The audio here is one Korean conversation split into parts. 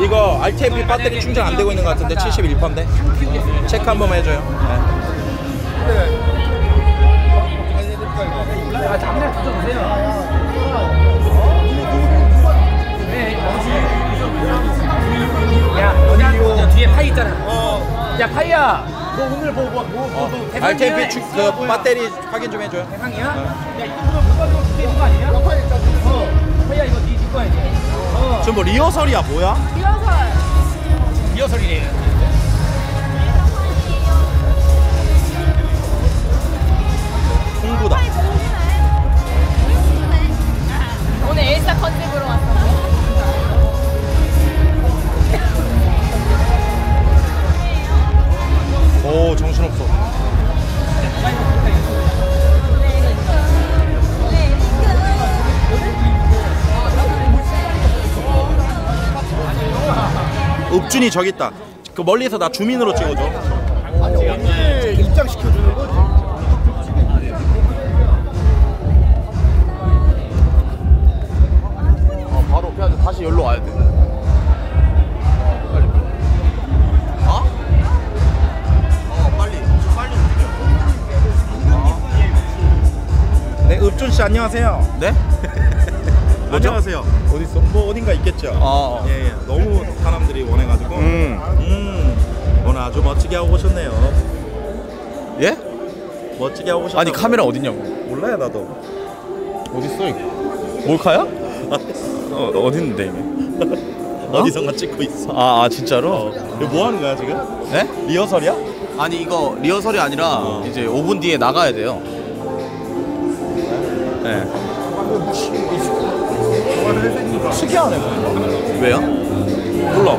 이거 RTMP 배터리 충전 안 되고 있는 것 같은데 71%인데 체크 한 번만 해줘요. 잠깐 붙여주세요. 야, 너냐 뒤에 파이 있잖아. 야, 파이야. 너 오늘 뭐 RTMP 그 배터리 확인 좀 해줘요. 대상이야? 야, 이거 누가 좀 붙여 있는 거 아니냐? 파이야, 이거 네 거야 이제. 지금 뭐 리허설이야 뭐야? 리허설이래. 홍보다. 오늘 엘사 컨셉으로 왔어. 오 정신없어. 읍준이 저기 있다. 그 멀리서 나 주민으로 찍어줘. 오늘 입장시켜주는 거지. 바로 그냥 다시 여기로 와야 돼. 빨리. 빨리 네, 읍준 씨 안녕하세요. 네? 안녕하세요. 어디 있어? 뭐 어딘가 있겠죠. 예, 예. 너무 사람들이 원해가지고. 오늘 아주 멋지게 하고 오셨네요. 예? 멋지게 하고 오셨다. 아니 카메라 어딨냐고. 몰라요 나도. 어디 있어 이게? 몰카야? 어딨는데 이게? 어디선가 찍고 있어. 아 진짜로? 이거 뭐 하는 거야 지금? 네? 리허설이야? 아니 이거 리허설이 아니라 이제 5분 뒤에 나가야 돼요. 네. 특이하네. 왜요? 몰라.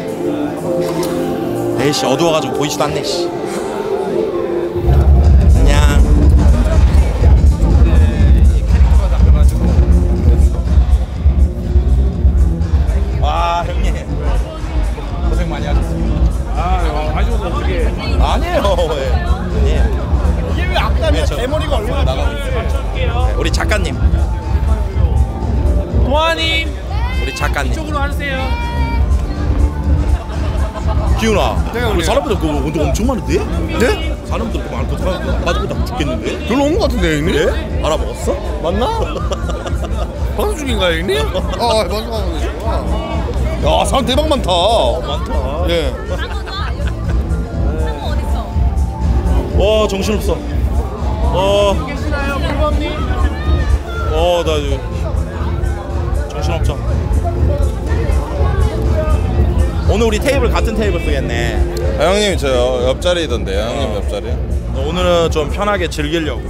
에이씨 어두워가지고 보이지도 않네. 씨. 그냥. 와 형님 고생 많이 하셨습니다. 아쉬워서 어떻게? 아니에요 왜? 아니에요. 이게 왜 앞다리야? 저- 대머리가 얼마나 나가고 있어요. 네, 우리 작가님. 도아님 우리 작가님. 이쪽으로 하세요. 기훈아 우리 사람들 그거 운동 엄청 많은데? 네? 사람들 그거 많고 빠져보다 죽겠는데? 별로 온 것 같은데 형님? 그래? 알아먹었어? 맞나? 방송 중인가요 형님? 아 방송하고 계시구나. 야 사람 대박 많다. 많다. 예. 상어 어딨어? 와 정신없어. 계시나요, 불범님? 나 이거 정신없죠. 오늘 우리 테이블 같은 테이블 쓰겠네. 아, 형님 저 옆자리던데요. 형님 옆자리. 오늘은 좀 편하게 즐기려고.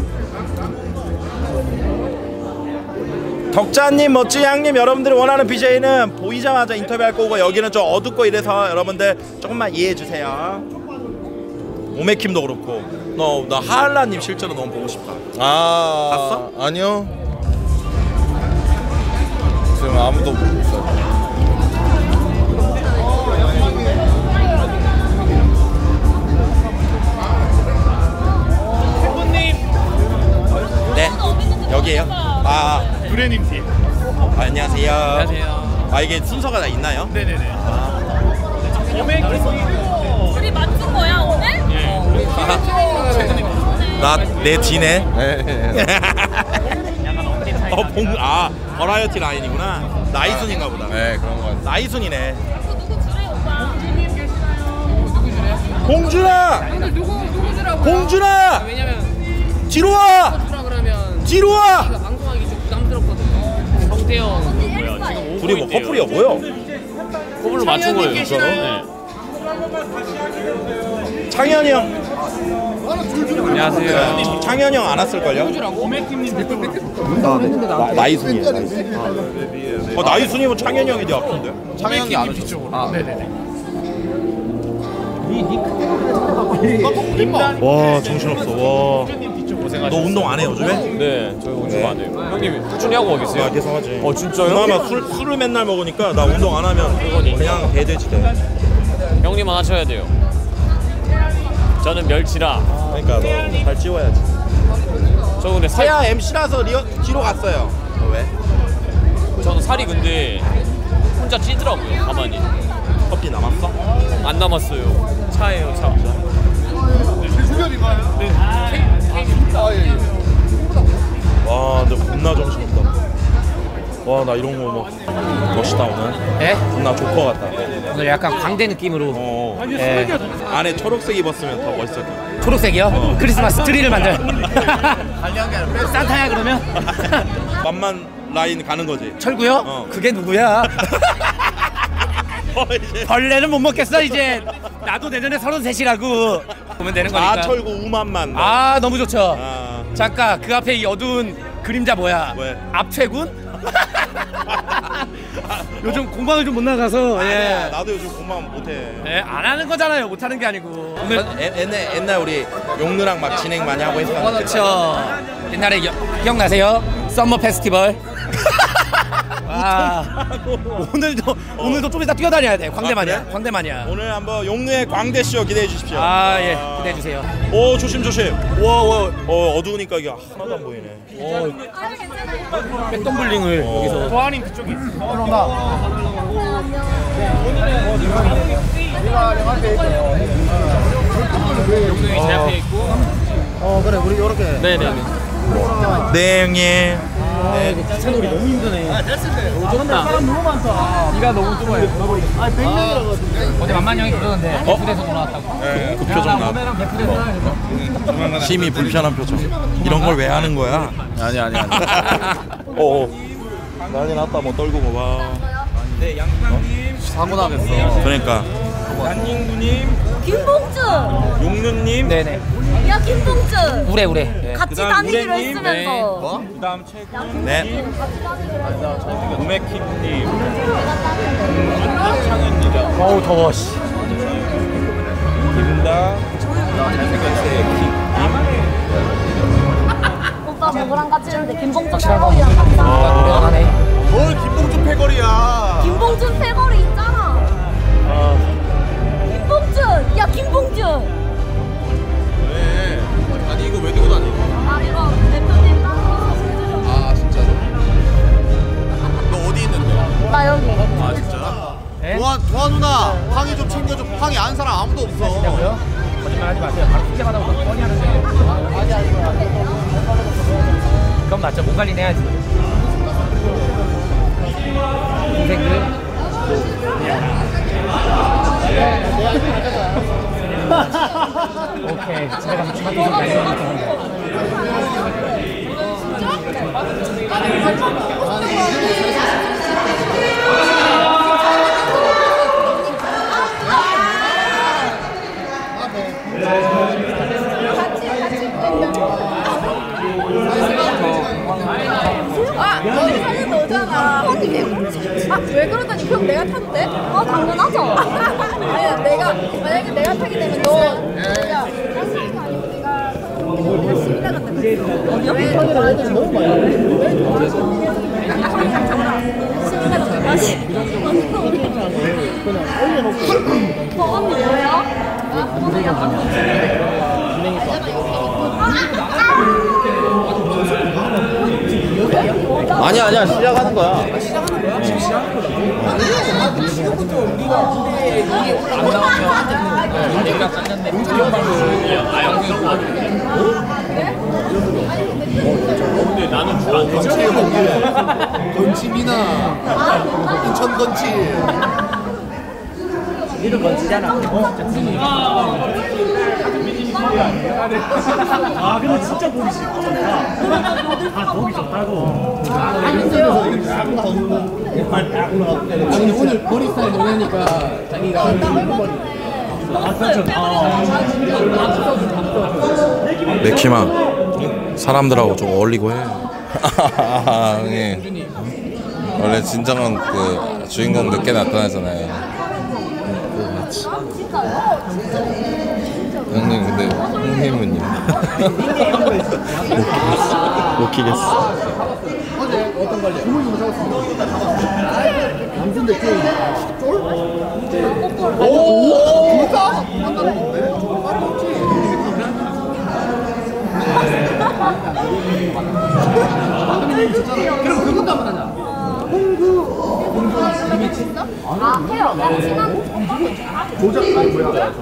덕자님, 멋지양님, 여러분들이 원하는 BJ는 보이자마자 인터뷰할 거고 여기는 좀 어둡고 이래서 여러분들 조금만 이해해 주세요. 오메킴도 그렇고. 나 하알라님 실제로 너무 보고 싶다. 아 봤어? 아니요. 지금 아무도 못 봤어요. 네, 여기에요. 두레님 팀. 안녕하세요. 안녕하세요. 이게 순서가 다 있나요? 네네네. 우리 맞춘 거야 오늘? 내 뒤네. 네. 버라이어티 라인이구나. 나이순인가 보다. 네 그런 거 같아요. 나이순이네. 누구 주래 오빠? 봉준아! 오늘 누구 주라고요? 봉준아! 왜냐면 뒤로 와! 주라 그러면 뒤로 와! 방송하기 좀 부담스럽거든요. 성태형 뭐야 지금 둘이 뭐 커플이야 뭐야? 커플로 맞춘 거예요 진짜로? 네. 창현이 형. 안녕하세요. 창현이 형 안 왔을걸요? 나이순이에요. 나이순이면 창현이 형이 더 아픈데? 창현이 안 오셨어. 네네네. 와 정신없어. 와. 고생하셨어요. 너 운동 안 해 요즘에? 네, 저희 운동 안 해요. 형님 꾸준히 하고 계세요? 계속 하지. 진짜요? 그나마 술을 맨날 먹으니까 나 운동 안 하면 그냥 배돼지 돼. 형님은 하셔야 돼요. 저는 멸치라. 그러니까 너 잘 찌워야지. 저 근데 세야 MC라서 뒤로 갔어요. 왜? 저는 살이 근데 혼자 찌더라고요. 가만히. 커피 남았어? 안 남았어요. 차예요, 차. 중결인가요? 네. 예. 와, 근데 겁나 정신없다. 와, 나 이런 거 막 멋있다 오늘. 예? 나 조커 같다. 오늘 약간 광대 느낌으로. 어. 예. 안에 초록색 입었으면 더 멋있을 거야. 초록색이요? 크리스마스 트리를 만들. 산타야 그러면? 만만 라인 가는 거지. 철구요? 어. 그게 누구야? 이제 벌레는 못 먹겠어 이제. 나도 내년에 33이라고. 보면 되는 거니까. 아철구 우만만. 아 너무 좋죠. 아. 잠깐 그 앞에 이 어두운 그림자 뭐야? 왜? 압퇴군? 요즘 공방을 좀 못 나가서 아니야, 예. 나도 요즘 공방 못해. 예, 안 하는 거잖아요. 못 하는 게 아니고. 오늘 옛날 우리 용누랑 막 진행 많이 하고 했었는데. 그렇죠. 옛날에 기억나세요? 썸머 페스티벌. 아, 오늘도 좀 이따 뛰어다녀야 돼. 광대만이야. 그래? 광대만이야. 오늘 한번 용누의 광대 쇼 기대해 주십시오. 아 예, 기대해 주세요. 오 조심 조심. 와, 어두우니까 이게 하나도 안 보이네. 아주 괜찮아요. 백덤블링을 여기서. 도아님 그쪽에. 용능이 제 앞에 있고. 그래 우리 요렇게. 네네네. 네 형님. 기차놀이 너무 힘드네. 사람 너무 많다. 네가 너무 좁아요. 아니 100명이라고. 어제 만만 형이 그러던데. 배프에서 돌아왔다고. 네, 그 표정 나. 심히 불편한 표정. 이런 걸 왜 하는 거야? 아니. 난리 났다 뭐 떨고 봐. 사고 나겠어. 그러니까 김봉준. 용누님. 네네. 야 김봉준. 우레. 예. 같이 다니기로 했으면서. 네. 우메킴님. 어우 더워. 씨. 오빠 누구랑 같이 했는데 김봉준 확실한 거. 패거리랑 같이. 노래가 하네. 뭘 김봉준 패거리야. 김봉준 패거리 있잖아. 김봉준. 야 김봉준. 왜? 아니 이거 왜 들고 다니? 아 이거 대표님 따로 사진 주셨어. 아 진짜로? 너 어디 있는데? 나 여기. 아 진짜? 네? 도아 누나 황이 좀 챙겨줘. 황이 아는 사람 아무도 없어. 뭐요? 거짓말하지 마세요. 바로 숙제 받아보고 뻔히 하는데. 그건 맞죠. 몸 관리 해야지. 동생들. 오케이. 집에 가서 주말 좀 형은 너잖아. 왜 그러더니 그럼 내가 타도 돼? 아 당연하죠. 아니야 만약에 내가 타게 되면 너 야, 버스가 아니고 내가 열심히 나간다. 어디요? 왜 너희들 너무 많이 저 언니 뭐예요? 아니야 시작하는 거야. 건치미나 인천 건치. 이름 멋지잖아. 아 근데 진짜 보기 좋다. 아 보기 좋다고. 아니 오늘 머리 스타일 노래니까 자기가 아 그렇죠. 맥키마 사람들하고 좀 어울리고 해. 형님 원래 진정한 그 주인공 늦게 나타나잖아요. 형님 근데 형님은요? 웃기겠어. 어제 어떤 걸요? 주문이 오셨습니다. 남순대 쫄. 쫄? 오! 진짜? 한다는 건데? 그럼 그것도 한번 하자. 아 해요. 나 친한 조작가 뭐야?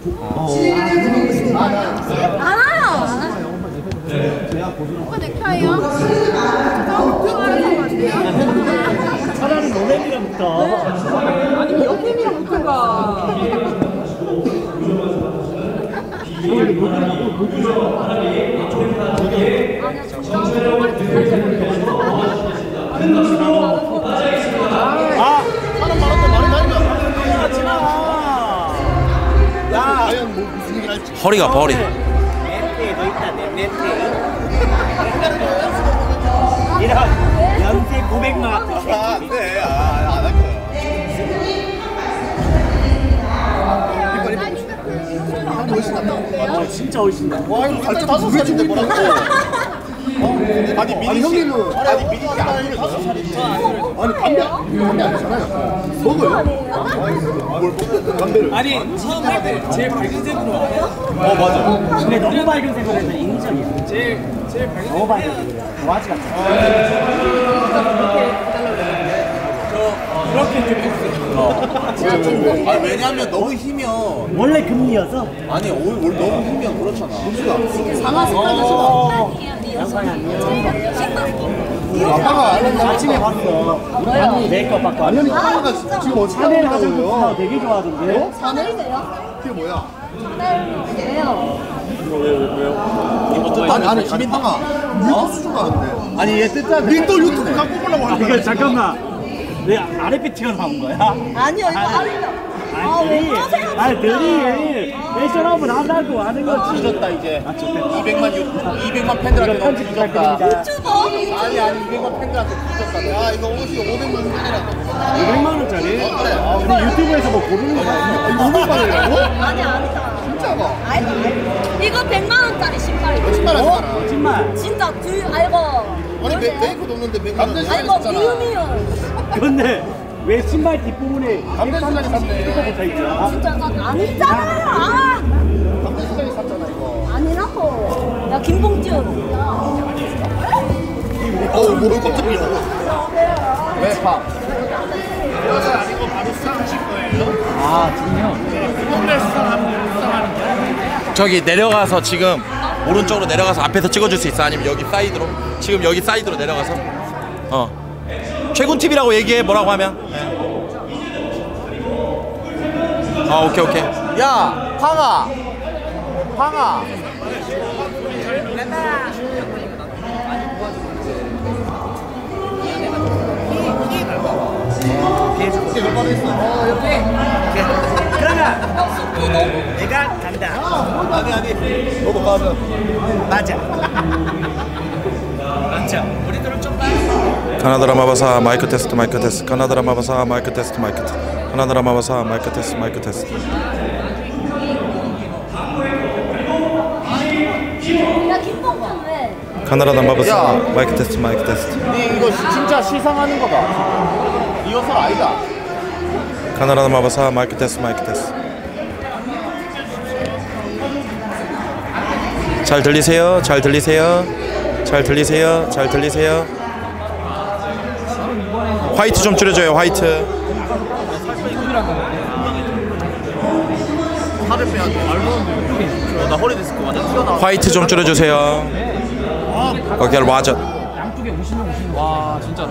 알아요. 오빠 넥타이요? 안 돼요? 차라리 너네들이랑 붙어. 아니 여캠이랑 붙어가. 아, 사람 많았다 말이 많이면. 야, 과연 뭐 무슨 얘기를 할지. 허리가 아파 허리. 넷대도 있다, 넷대. 이런 연세 900만. 안돼. 안할 거야. 진짜 훨씬 나. 와 이거 갈때 5살인데 뭐라고? 아니 미니 형님은 아니 미니 씨 안 그래 5살인데. 아니 담배 아니잖아요. 먹어요. 뭘 먹어? 담배를. 아니 처음 할 때 제일 밝은 색으로 맞아. 근데 너무 밝은 색으로 해서 인정이야. 제일 밝은 너무 밝은 색으로. 도화지 같아. 아 왜냐면 너무 희면 원래 금리여서. 아니 올 너무 희면 그렇잖아. 양상이 아니에요. 아빠가 아침에 봤어. 언니 메이크업 받고 아니 왔는데. 아빠가 지금 어떻게 샤넬 하고 화장품 있는 쓰다가 거예요? 되게 좋아하던데. 샤넬이세요? 그게 뭐야? 왜요? 아니 김인탕아 유튜브 수준가 근데. 아니 얘 뜻하는 니또 유튜브 갖고 보려고 하는 이거 거야. 잠깐만. 왜 아랫배 튀어나온 거야? 아니요 이거 아니죠. 아왜 그러세요? 아니 들이 패션업을 하려고 하는 거지. 늦었다 이제. 아 좋겠다. 200만 팬들한테 너무 편집 늦었다. 부탁드립니다. 유튜버? 아니 200만 팬들한테 늦었다. 야 이거 옷이 500만 원이라고. 500만 원짜리? 근데 유튜브에서 뭐 고르는 거 아니야? 이거 500만 원이라고? 아니 아니다. 진짜가? 아니 이거 100만 원짜리 신발이에요. 신발 하잖아. 거짓말. 진짜 알고. 아니 메이크도 없는데 100만 원. 알고 미우미우. 근데 왜 신발 뒷부분에 감대 시장에 샀네. 이거 붙어있죠? 진짜 나 아니잖아요. 아 감대 시장에 샀잖아 이거. 아니라고. 야 김봉준. 뭘 깜짝이야. 왜 봐? 아 지금요? 저기 내려가서 지금 오른쪽으로 내려가서 앞에서 찍어줄 수 있어? 아니면 여기 사이드로? 지금 여기 사이드로 내려가서 최군 TV라고 얘기해. 뭐라고 하면? 아 오케이 오케이. 야 황아. 그러면 내가 간다. 아니 너도 가면. 맞아. 맞죠? 우리들은 좀 봐. 카나다라 마바사 마이크 테스트 마이크 테스트. 카나다라 마바사 마이크 테스트 마이크 테스트. 카나다라 마바사 마이크 테스트 마이크 테스트. 야 김봉준 왜? 카나다라 마바사 야. 마이크 테스트 마이크 테스트. 니 이거 진짜 시상하는 거다. 리허설 아니다. 카나다라 마바사 마이크 테스트 마이크 테스트. 잘 들리세요? 잘 들리세요? 잘 들리세요? 잘 들리세요? 화이트 좀 줄여줘요. 화이트. 살을 빼야 돼. 나 허리 디스크 완전 튀어나와. 화이트 좀 줄여주세요. 오케이 맞아. 양쪽에 50명. 와 진짜.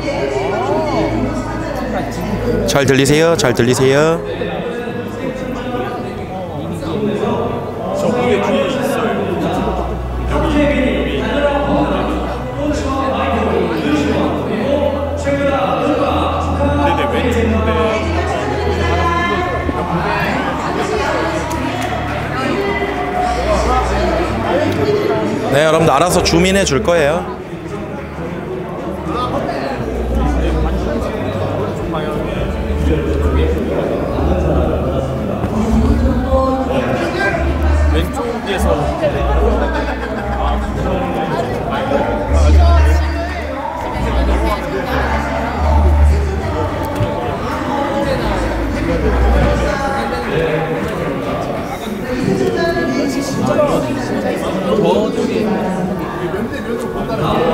잘 들리세요? 잘 들리세요? 네, 여러분들 알아서 줌인해 줄 거예요. 저쪽에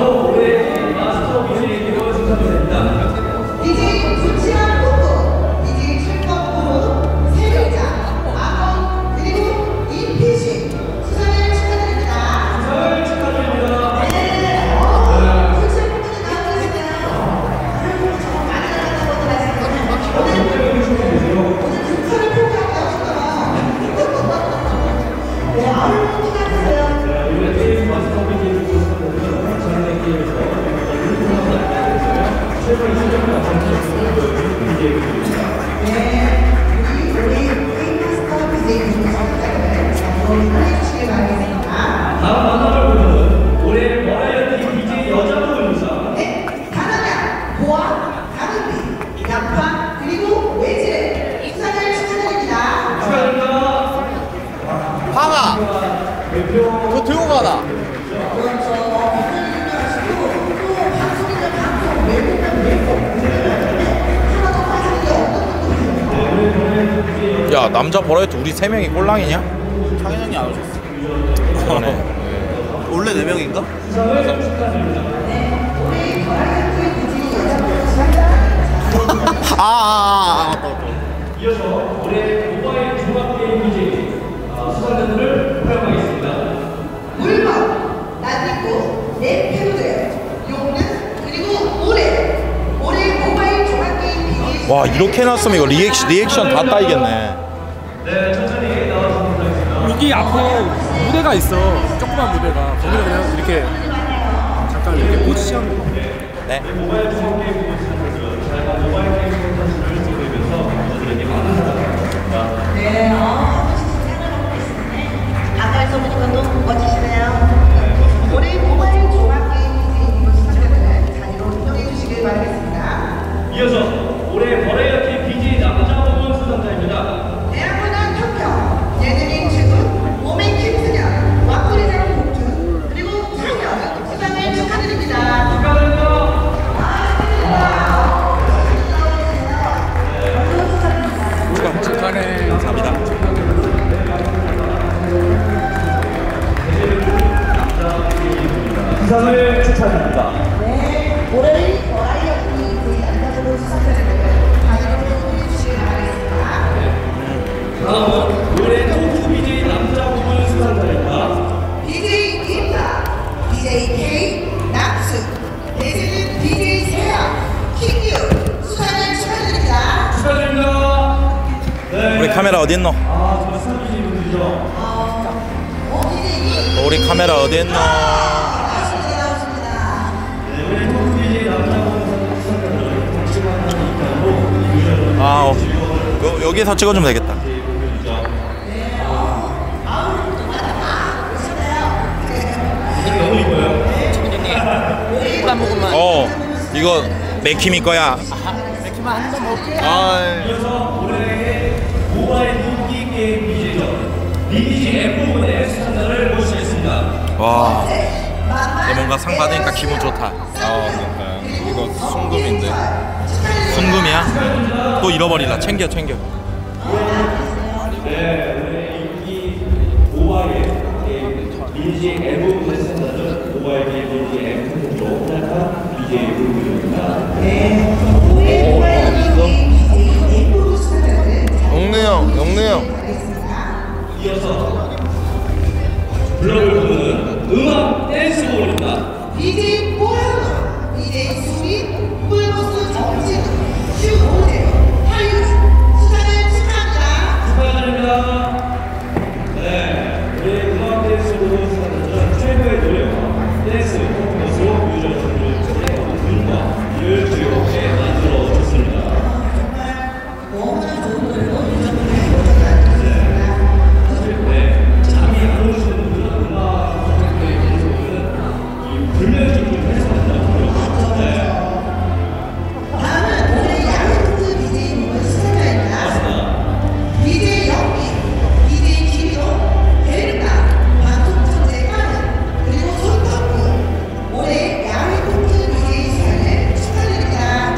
야 남자 버라이어티 우리 3명이 꼴랑이냐? 창현 형이 안 오셨어. 그러네. 원래 4명인가? 맞다. 이어서 올해 모바일 종합게임 BJ 수상자들을 발표하겠습니다. 물건, 낯익고, 랩페로드, 용는, 그리고 올해 모바일 종합게임 BJ 와 이렇게 해놨으면 이거 리액션 다 따이겠네. 네, 천천히 나와주시면 되겠습니다. 여기 앞에 무대가 있어. 조그만 무대가. 거기서 그냥 이렇게 잠깐 이렇게 포지션. 네. 모바일 종합게임 BJ 수상자들 다양한 모바일 게임 선수들을 소개하면서 저들에게 많은 사랑을 네, 아까에서 보니까 너무 멋지시네요. 올해 모바일 종합게임 BJ 수상자들은 자리로 이동해 주시길 바라겠습니다. 이어서 올해 버라이어티 BJ 남자 부문 수상자입니다. 대학문화 평평, 예능인 최군, 오메 김승현, 와꾸리장 공준, 그리고 창현 수상을 축하드립니다. 축하드립니다. 축하해. 감사합니다. 수상을 축하드립니다. 네, 올해 버라이어티 BJ 남자부문 수상자들은 자리로 이동해 주시길 바라겠습니다. 다음은 올해 토프 BJ 남자 부문 수상자입니다. BJ 김다, BJ K, 낙수, 대세는 BJ 세아, 킹유 수상을 축하드립니다. 축하드립니다. 네. 우리 카메라 어디 있노? 우리 카메라 어디 있노? 아 여기서 찍어주면 되겠다. 한 모금만. 이거 맥힘이 거야. 맥주만 한 잔 먹을게. 이어서 올해의 모바일 인기 게임 BJ전 BGM 수상자를 모시겠습니다. 와, 근데 뭔가 상 받으니까 기분 좋다. 그러니까 이거 순금인데. 순금이야? 또 잃어버리라. 챙겨. 모바일 게임 BGM 수상자는 모바일 게임 BGM 선수로 활약한 BJ 부분입니다. 영래 형. 이어서 블록을 부르는 음악 댄스볼입니다. BJ 뽀현우, BJ 수민, 뿔보스 정진우, 슈오대, 하윤 수상을 축하합니다. 축하드립니다. 네, 우리 음악 댄스볼 수상자는 최고의 노래와 댄스 퍼포먼스로 유저분들의 눈과 귀를 즐겁게 만들어 줬습니다. 너무나 좋은 노래로 유저분들이 잠이 안 오시는 분들은 음악 이 불면증 좀 해소한다고 다음은 올해 야외토크 BJ 부문 수상자입니다. BJ 영기, BJ 김효, 베르나, 방송천재 까는, 그리고 손덕구 올해 야외토크 BJ 수상을 축하드립니다.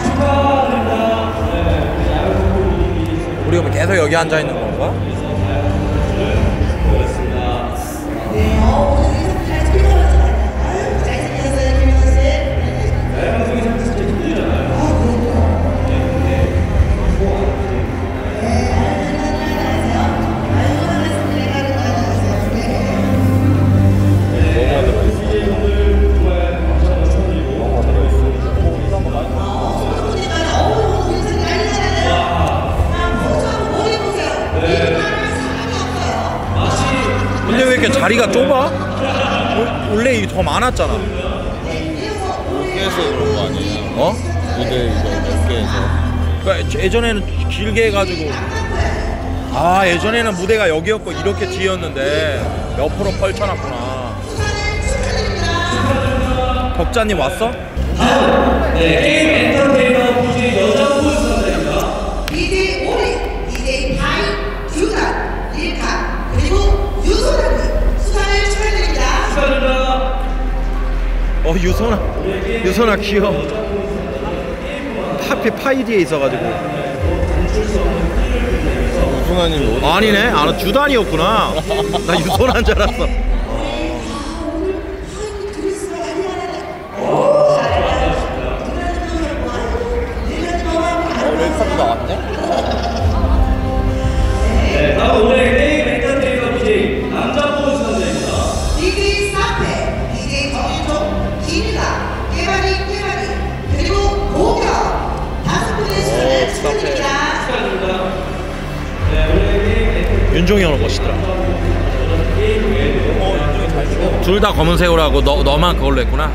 우리가 뭐 계속 여기 앉아 있는 건가? 네, 오늘 의상 잘 찍어봤어요. 잘생겼어요, 김효 씨. 근데 왜 이렇게 자리가 좁아? 원래 이게 더 많았잖아. 몇개에서 그런 거 아니에요? 어? 무대 이거 몇 개에서. 그러니까 예전에는 길게 해가지고 예전에는 무대가 여기였고 이렇게 뒤였는데 옆으로 펼쳐놨구나. 덕자님 왔어? 네, 게임 엔터테이너 BJ 여자분 수상자입니다. BJ 오리, BJ 다이, 유단, 릴카, 그리고 유소라님 수상을 축하드립니다. 축하드립니다. 유선아 귀여워. 하필 파이디에 있어가지고. 유소나님 어디? 아니네. 아, 주단이었구나. 나 유소난 줄 알았어. 웰컴이 나왔네? 네, 다음 올해 게임 엔터테이너 BJ 남자부 수상자입니다. DJ 사페, DJ 정인종, 김이다, 깨바리, 그리고 고경 다섯 분의 수상을 축하드립니다. 축하드립니다. 네, 올해 게임 엔터테이너 윤종이 형 멋있더라. 게임 외에도 둘 다 검은색으로 하고 너만 그걸로 했구나.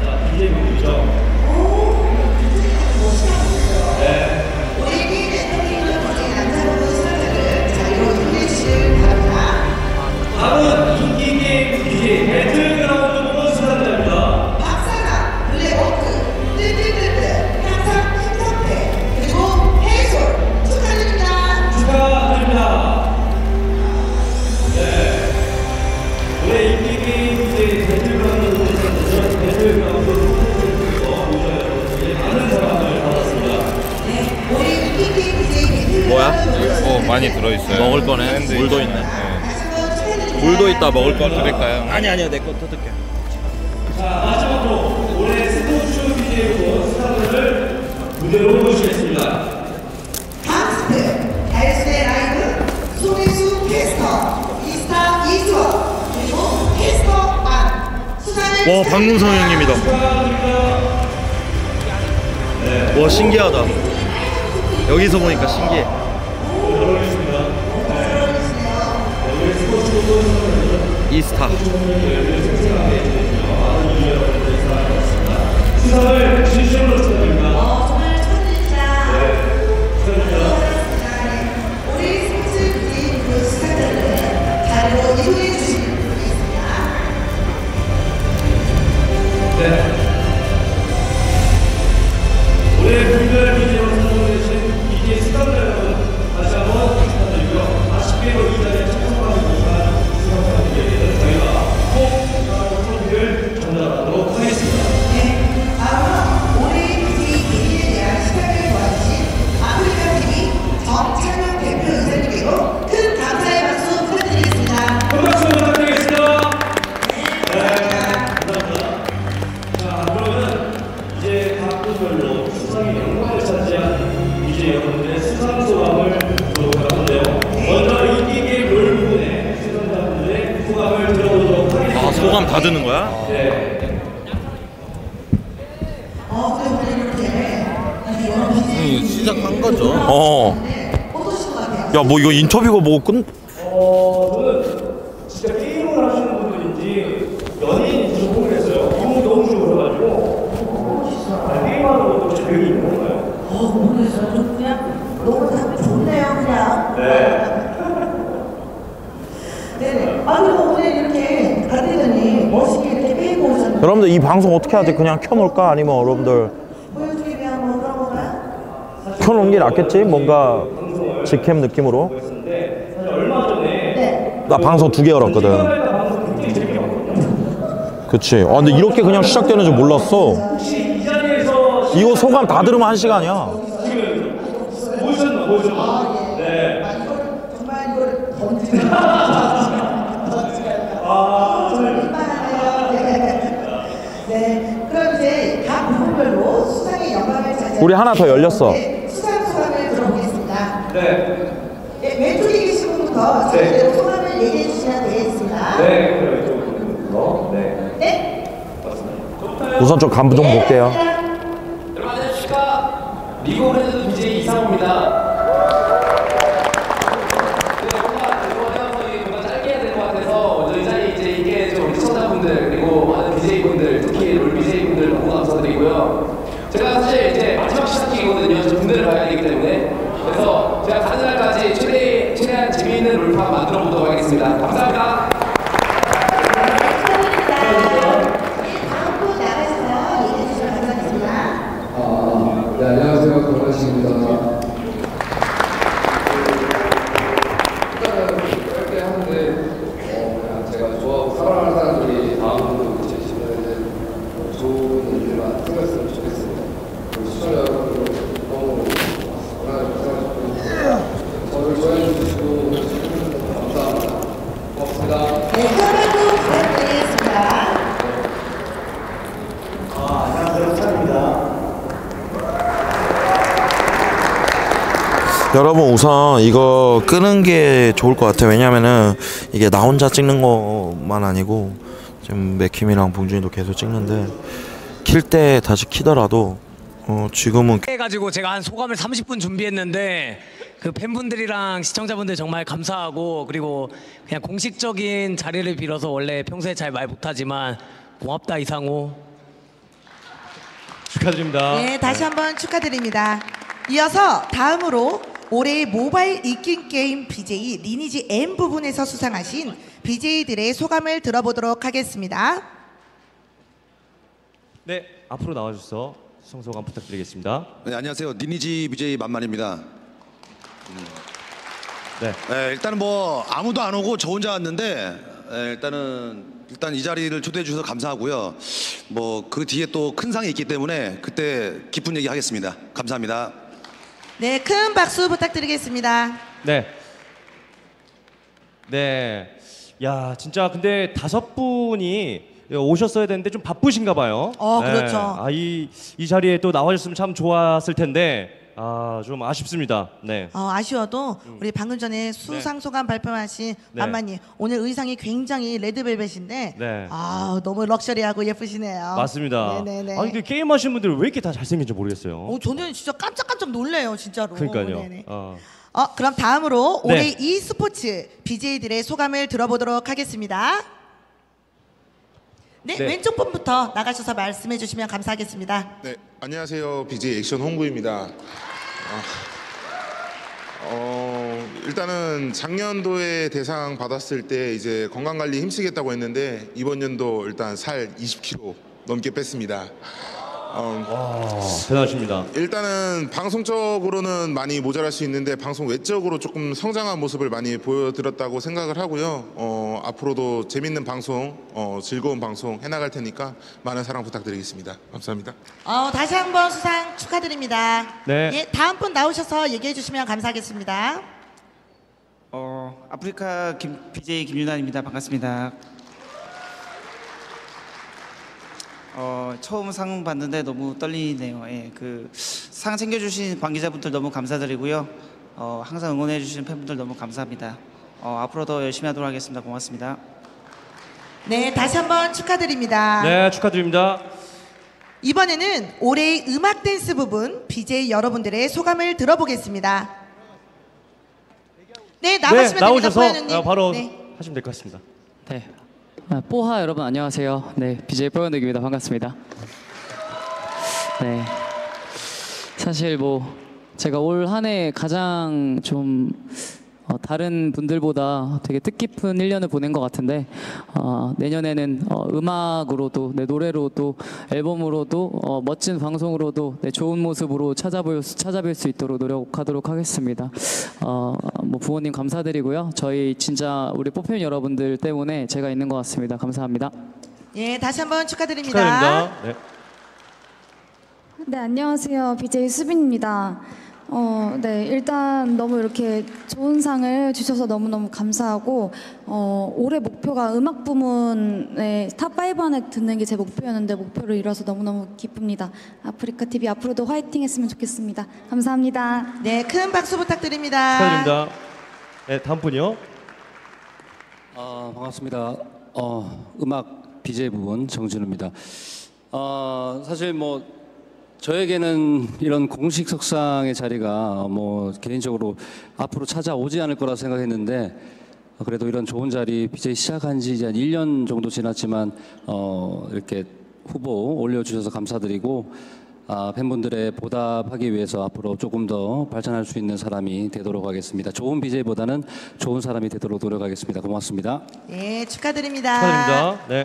우리 게임 엔터테이너 BJ 남자부 수상자를 자리로 보내주시길 바랍니다. 다음은 인기 게임 BJ 배틀그라운드 부문 수상자입니다. 박사나, 블랙워크, 뜰뜰뜰뜰, 항상 힘성패, 그리고 해솔 축하드립니다. 축하드립니다. 네. 올해 인기 게임 BJ 배틀그라운드 부문 수상자는 배틀그라운드 부문에서 여러분들의 많은 사랑을 받았습니다. 네, 우리 인기 게임 BJ 뭐야? 뭐 많이 들어있어요. 먹을 거네. 샌드위치. 물도 있네. 다시 한번 축하드립니다. 물도 있다 먹을 거. 드릴까요? 아니야 내 거 뜯을게. 자, 마지막으로 올해 스포츠 BJ 부문 수상자를 무대로 모시겠습니다. 방스트, 달수의 라이브, 송혜수 캐스터, 이스타 이수원, 그리고 캐스터 안 수상을 와 박문성 형님이다. 와 신기하다. 여기서 보니까 신기해. 이스타. 수상을 진심으로 축하드립니다. 정말 축하드립니다. 우리 스포츠 BJ 그 수상자를 자리로 이동해 주시면 되겠습니다. 네. 올해 분별 BJ로 선정되신 BJ 수상자 여러분 다시 한번 축하드리고요. 아쉽게도 이 자리에 참석하지 못한 수상자분들께는 저희가 꼭 트로피를 전달하도록 하겠습니다. 네, 다음은 올해 BJ 개인에 대한 시간을 도와주신 아프리카 TV 정찬영 대표 이사님께도 큰 감사의 박수 부탁드리겠습니다. 큰 박수 부탁드리겠습니다. 감사합니다. 자, 그러면 이제 각 부별로 수상의 영광을 차지한 BJ 여러분들의 수상 소감을 보도록 할 건데요. 먼저 인기 게임 롤 부분의 수상자분들의 소감을 들어보도록 하겠습니다. 아 소감 다 듣는 거야? 네. 이거 시작한 거죠? 어. 어떠신 것 같아요? 야 뭐 이거 인터뷰가 뭐 끝? 저는 진짜 게임을 하시는 분들인지 연예인인지 모르겠어요. 너무 좋으셔가지고 게임하는 것도 재능이 있는 건가요? 모르겠어요. 좀 그냥 너무 다 좋네요, 그냥. 네. 네네. 아, 그리고 오늘 이렇게 다들더니 멋있게 이렇게 빼고 오셨는데 여러분들 이 방송 어떻게 하지? 그냥 켜놓을까? 아니면 여러분들 보여주기 위한 뭐 그런 건가요? 켜놓은 게 낫겠지? 뭔가 직캠 느낌으로. 네. 나 방송 2개 열었거든. 그치. 아 근데 이렇게 그냥 시작되는 줄 몰랐어. 혹시 이 자리에서 이거 소감 다 들으면 1시간이야. 보셨나? 네. 정말 이걸 던지는 네. 그럼 이제 각 부분별로 수상의 영광을 차지한 우리 하나 더 열렸어. 수상 소감을 들어보겠습니다. 네. 네, 왼쪽에 계신 분부터 제대로 소감을 얘기해 주시면 되겠습니다. 네. 그럼 이쪽으로. 네. 네. 우선 좀 간부 좀 볼게요. 여러분 안녕하십니까. 리그 오브 레전드 BJ 이상호입니다. 뭔가 짧게 해야 될 것 같아서 먼저 이 자리에 이제 이게 좀 시청자분들 그리고 많은 BJ분들 특히 롤 BJ분들 너무 감사드리고요. 제가 사실 이제 마지막 시작이거든요. 저 군대를 가야 되기 때문에. 그래서 제가 가는 날까지 최대한 재미있는 롤판 만들어 보도록 하겠습니다. 감사합니다. 다음 분 나가셔서 얘기해 주시면 감사하겠습니다. 네, 안녕하세요. 권한식입니다. 짧게 하는데, 그냥 제가 좋아하고 사랑하는 사람들이 다음으로 제 주변에 좋은 일들만 생겼으면 좋겠습니다. 그리고 시청자 여러분들 너무 고생하셨고, 저를 좋아해 주시고, 여러분 우선 이거 끄는 게 좋을 것 같아요. 왜냐면은 이게 나 혼자 찍는 것만 아니고 지금 맥킴이랑 봉준이도 계속 찍는데 킬 때 다시 키더라도 지금은 해가지고 제가 한 소감을 30분 준비했는데 그 팬분들이랑 시청자분들 정말 감사하고 그리고 그냥 공식적인 자리를 빌어서 원래 평소에 잘 말 못하지만 고맙다 이상호. 축하드립니다. 네, 다시 한번 축하드립니다. 이어서 다음으로 올해의 모바일 익힌 게임 BJ 리니지 M 부분에서 수상하신 BJ들의 소감을 들어보도록 하겠습니다. 네, 앞으로 나와주셔서 수상소감 부탁드리겠습니다. 네, 안녕하세요. 리니지 BJ 만만입니다. 네. 일단은 뭐 아무도 안 오고 저 혼자 왔는데 일단 이 자리를 초대해 주셔서 감사하고요. 뭐 그 뒤에 또 큰 상이 있기 때문에 그때 깊은 얘기 하겠습니다. 감사합니다. 네, 큰 박수 부탁드리겠습니다. 네. 네. 야, 진짜 근데 5분이 오셨어야 되는데 좀 바쁘신가 봐요. 그렇죠. 이 자리에 또 나와주셨으면 참 좋았을 텐데 좀 아쉽습니다. 네. 아쉬워도 우리 방금 전에 수상 소감 발표하신 만만님 오늘 의상이 굉장히 레드벨벳인데 네. 너무 럭셔리하고 예쁘시네요. 맞습니다. 네네네. 아니 근데 게임 하시는 분들 왜 이렇게 다 잘생긴지 모르겠어요. 저는 진짜 깜짝깜짝 놀래요, 진짜로. 그러니까요. 네네. 그럼 다음으로 네. 올해 e스포츠 BJ들의 소감을 들어보도록 하겠습니다. 네, 네. 왼쪽 분부터 나가셔서 말씀해 주시면 감사하겠습니다. 네, 안녕하세요. BJ 액션 홍구입니다. 일단은 작년도에 대상 받았을 때 이제 건강관리 힘쓰겠다고 했는데 이번 연도 일단 살 20kg 넘게 뺐습니다. 대단하십니다. 일단은 방송적으로는 많이 모자랄 수 있는데 방송 외적으로 조금 성장한 모습을 많이 보여드렸다고 생각을 하고요. 앞으로도 재밌는 방송, 즐거운 방송 해나갈 테니까 많은 사랑 부탁드리겠습니다. 감사합니다. 다시 한번 수상 축하드립니다. 네. 예, 다음 분 나오셔서 얘기해 주시면 감사하겠습니다. 아프리카 BJ 김윤환입니다. 반갑습니다. 처음 상 받는데 너무 떨리네요. 예, 그 상 챙겨주신 관계자분들 너무 감사드리고요. 항상 응원해주신 팬분들 너무 감사합니다. 앞으로도 열심히 하도록 하겠습니다. 고맙습니다. 네, 다시 한번 축하드립니다. 네, 축하드립니다. 이번에는 올해의 음악 댄스 부분 BJ 여러분들의 소감을 들어보겠습니다. 네, 나가시면 나오셔서 됩니다. 바로 네. 하시면 될 것 같습니다. 네. 뽀하 여러분 안녕하세요. 네, BJ 뽀현득입니다. 반갑습니다. 네. 사실 뭐 제가 올 한 해 가장 좀 다른 분들보다 되게 뜻깊은 1년을 보낸 것 같은데 내년에는 음악으로도 내 노래로도 앨범으로도 멋진 방송으로도 내 좋은 모습으로 찾아뵐 수 있도록 노력하도록 하겠습니다. 뭐 부모님 감사드리고요. 저희 진짜 우리 뽀팬 여러분들 때문에 제가 있는 것 같습니다. 감사합니다. 예, 다시 한번 축하드립니다. 축하드립니다. 네. 네, 안녕하세요. BJ 수빈입니다. 네, 일단 너무 이렇게 좋은 상을 주셔서 너무너무 감사하고 올해 목표가 음악 부문에 탑5 안에 드는 게 제 목표였는데 목표를 이뤄서 너무너무 기쁩니다. 아프리카 TV 앞으로도 화이팅 했으면 좋겠습니다. 감사합니다. 네, 큰 박수 부탁드립니다. 축하드립니다. 네, 다음 분이요. 반갑습니다. 음악 BJ 부분 정준우입니다. 사실 뭐 저에게는 이런 공식 석상의 자리가 뭐 개인적으로 앞으로 찾아오지 않을 거라 생각했는데 그래도 이런 좋은 자리 BJ 시작한 지 이제 한 1년 정도 지났지만 이렇게 후보 올려주셔서 감사드리고 팬분들의 보답하기 위해서 앞으로 조금 더 발전할 수 있는 사람이 되도록 하겠습니다. 좋은 BJ보다는 좋은 사람이 되도록 노력하겠습니다. 고맙습니다. 네, 축하드립니다. 축하드립니다. 네.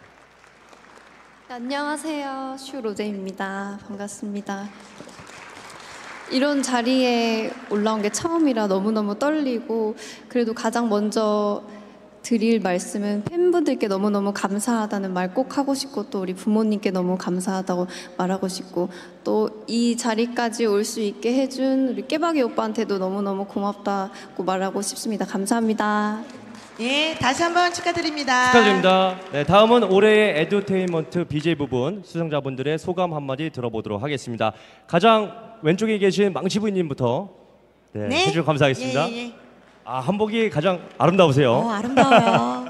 안녕하세요. 슈로제입니다. 반갑습니다. 이런 자리에 올라온 게 처음이라 너무너무 떨리고 그래도 가장 먼저 드릴 말씀은 팬분들께 너무너무 감사하다는 말 꼭 하고 싶고 또 우리 부모님께 너무 감사하다고 말하고 싶고 또 이 자리까지 올 수 있게 해준 우리 깨박이 오빠한테도 너무너무 고맙다고 말하고 싶습니다. 감사합니다. 예, 다시 한번 축하드립니다. 축하드립니다. 네, 다음은 올해의 에듀테인먼트 BJ 부분 수상자분들의 소감 한마디 들어보도록 하겠습니다. 가장 왼쪽에 계신 망치부님부터. 네, 네. 해주셔서 감사하겠습니다. 예, 예, 예. 아, 한복이 가장 아름다우세요. 아름다워요.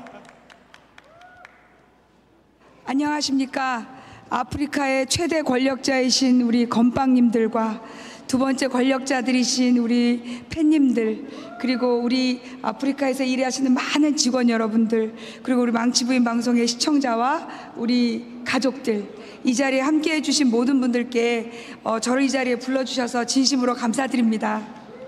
안녕하십니까. 아프리카의 최대 권력자이신 우리 건빵님들과 두 번째 권력자들이신 우리 팬님들, 그리고 우리 아프리카에서 일하시는 많은 직원 여러분들, 그리고 우리 망치부인 방송의 시청자와 우리 가족들, 이 자리에 함께해 주신 모든 분들께 저를 이 자리에 불러주셔서 진심으로 감사드립니다.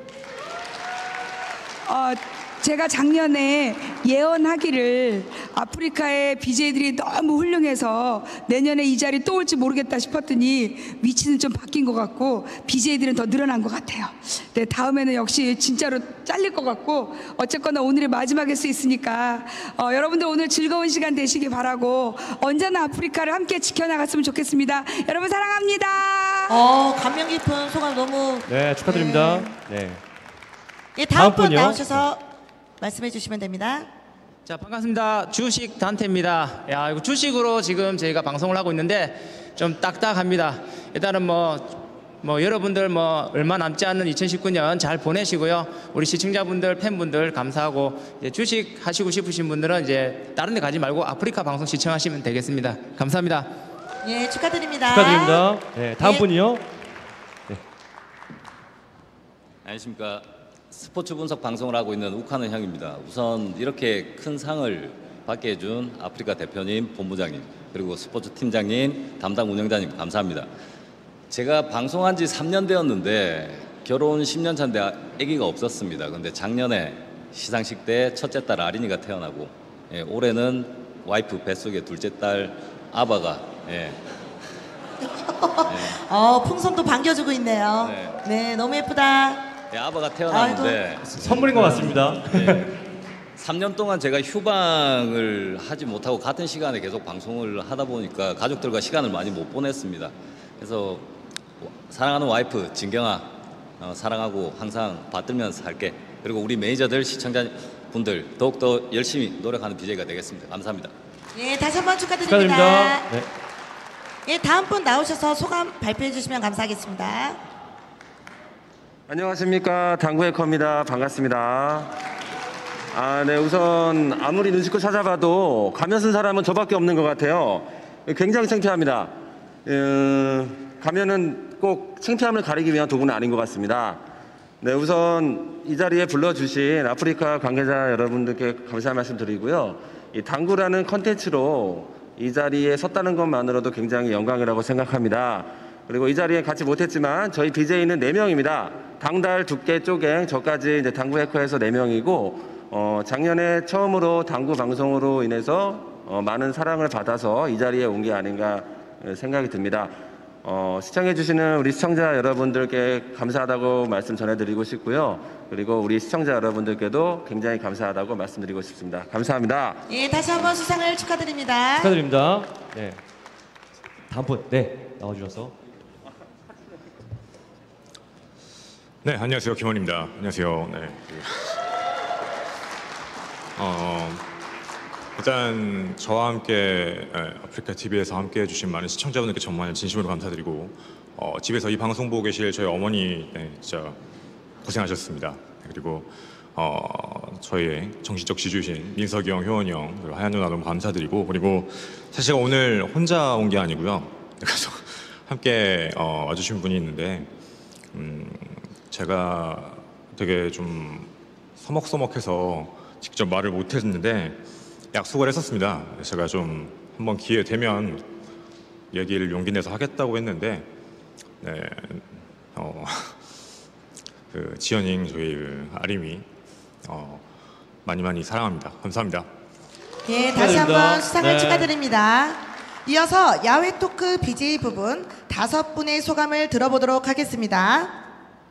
제가 작년에 예언하기를 아프리카의 BJ들이 너무 훌륭해서 내년에 이 자리 또 올지 모르겠다 싶었더니 위치는 좀 바뀐 것 같고 BJ들은 더 늘어난 것 같아요. 네, 다음에는 역시 진짜로 잘릴 것 같고, 어쨌거나 오늘이 마지막일 수 있으니까 여러분들 오늘 즐거운 시간 되시기 바라고 언제나 아프리카를 함께 지켜나갔으면 좋겠습니다. 여러분 사랑합니다. 감명 깊은 소감 너무. 네, 축하드립니다. 네. 예, 다음 분 분요. 나오셔서 말씀해 주시면 됩니다. 자, 반갑습니다. 주식 단태입니다. 야, 이거 주식으로 지금 저희가 방송을 하고 있는데 좀 딱딱합니다. 일단은 뭐 여러분들 얼마 남지 않는 2019년 잘 보내시고요. 우리 시청자분들, 팬분들 감사하고, 이제 주식 하시고 싶으신 분들은 이제 다른 데 가지 말고 아프리카 방송 시청하시면 되겠습니다. 감사합니다. 예, 축하드립니다. 축하드립니다. 네, 다음 예. 분이요. 안녕하십니까. 스포츠 분석 방송을 하고 있는 욱하는 형입니다. 우선 이렇게 큰 상을 받게 해준 아프리카 대표님, 본부장님, 그리고 스포츠 팀장님, 담당 운영자님 감사합니다. 제가 방송한 지 3년 되었는데 결혼 10년 차인데 아기가 없었습니다. 근데 작년에 시상식 때 첫째 딸 아린이가 태어나고, 올해는 와이프 뱃속에 둘째 딸 아바가 풍선도 반겨주고 있네요. 네, 너무 예쁘다. 아바가 태어났는데 선물인 것 같습니다. 3년 동안 제가 휴방을 하지 못하고 같은 시간에 계속 방송을 하다 보니까 가족들과 시간을 많이 못 보냈습니다. 그래서 사랑하는 와이프 진경아, 사랑하고 항상 받들면서 살게. 그리고 우리 매니저들, 시청자분들 더욱더 열심히 노력하는 BJ가 되겠습니다. 감사합니다. 예, 다시 한번 축하드립니다. 축하드립니다. 네. 예, 다음 분 나오셔서 소감 발표해 주시면 감사하겠습니다. 안녕하십니까. 당구의 커입니다. 반갑습니다. 네, 우선 아무리 눈치껏 찾아봐도 가면 쓴 사람은 저밖에 없는 것 같아요. 굉장히 창피합니다. 가면은 꼭 창피함을 가리기 위한 도구는 아닌 것 같습니다. 네, 우선 이 자리에 불러주신 아프리카 관계자 여러분들께 감사 말씀 드리고요. 이 당구라는 컨텐츠로 이 자리에 섰다는 것만으로도 굉장히 영광이라고 생각합니다. 그리고 이 자리에 같이 못했지만 저희 BJ는 4명입니다. 당달, 두께, 쪼갱, 저까지 이제 당구 해커에서 4명이고, 작년에 처음으로 당구 방송으로 인해서 많은 사랑을 받아서 이 자리에 온 게 아닌가 생각이 듭니다. 시청해주시는 우리 시청자 여러분들께 감사하다고 말씀 전해드리고 싶고요. 그리고 우리 시청자 여러분들께도 굉장히 감사하다고 말씀드리고 싶습니다. 감사합니다. 예, 다시 한번 수상을 축하드립니다. 축하드립니다. 네. 다음 분, 네, 나와주셔서. 네, 안녕하세요. 김원입니다. 안녕하세요. 네. 일단 저와 함께 아프리카 TV에서 함께 해주신 많은 시청자분들께 정말 진심으로 감사드리고, 집에서 이 방송 보고 계실 저희 어머니 진짜 고생하셨습니다. 그리고 저희의 정신적 지주신 민석이 형, 효원이 형, 그리고 하얀 누나 너무 감사드리고, 그리고 사실 오늘 혼자 온 게 아니고요. 그래서 함께 와주신 분이 있는데, 제가 되게 좀 서먹서먹해서 직접 말을 못했는데 약속을 했었습니다. 제가 좀 한번 기회 되면 얘기를 용기 내서 하겠다고 했는데, 네, 그 지연잉 저희 아림이 많이 사랑합니다. 감사합니다. 예, 다시 한번 수상을 네. 축하드립니다. 이어서 야외 토크 BJ 부분 5분의 소감을 들어보도록 하겠습니다.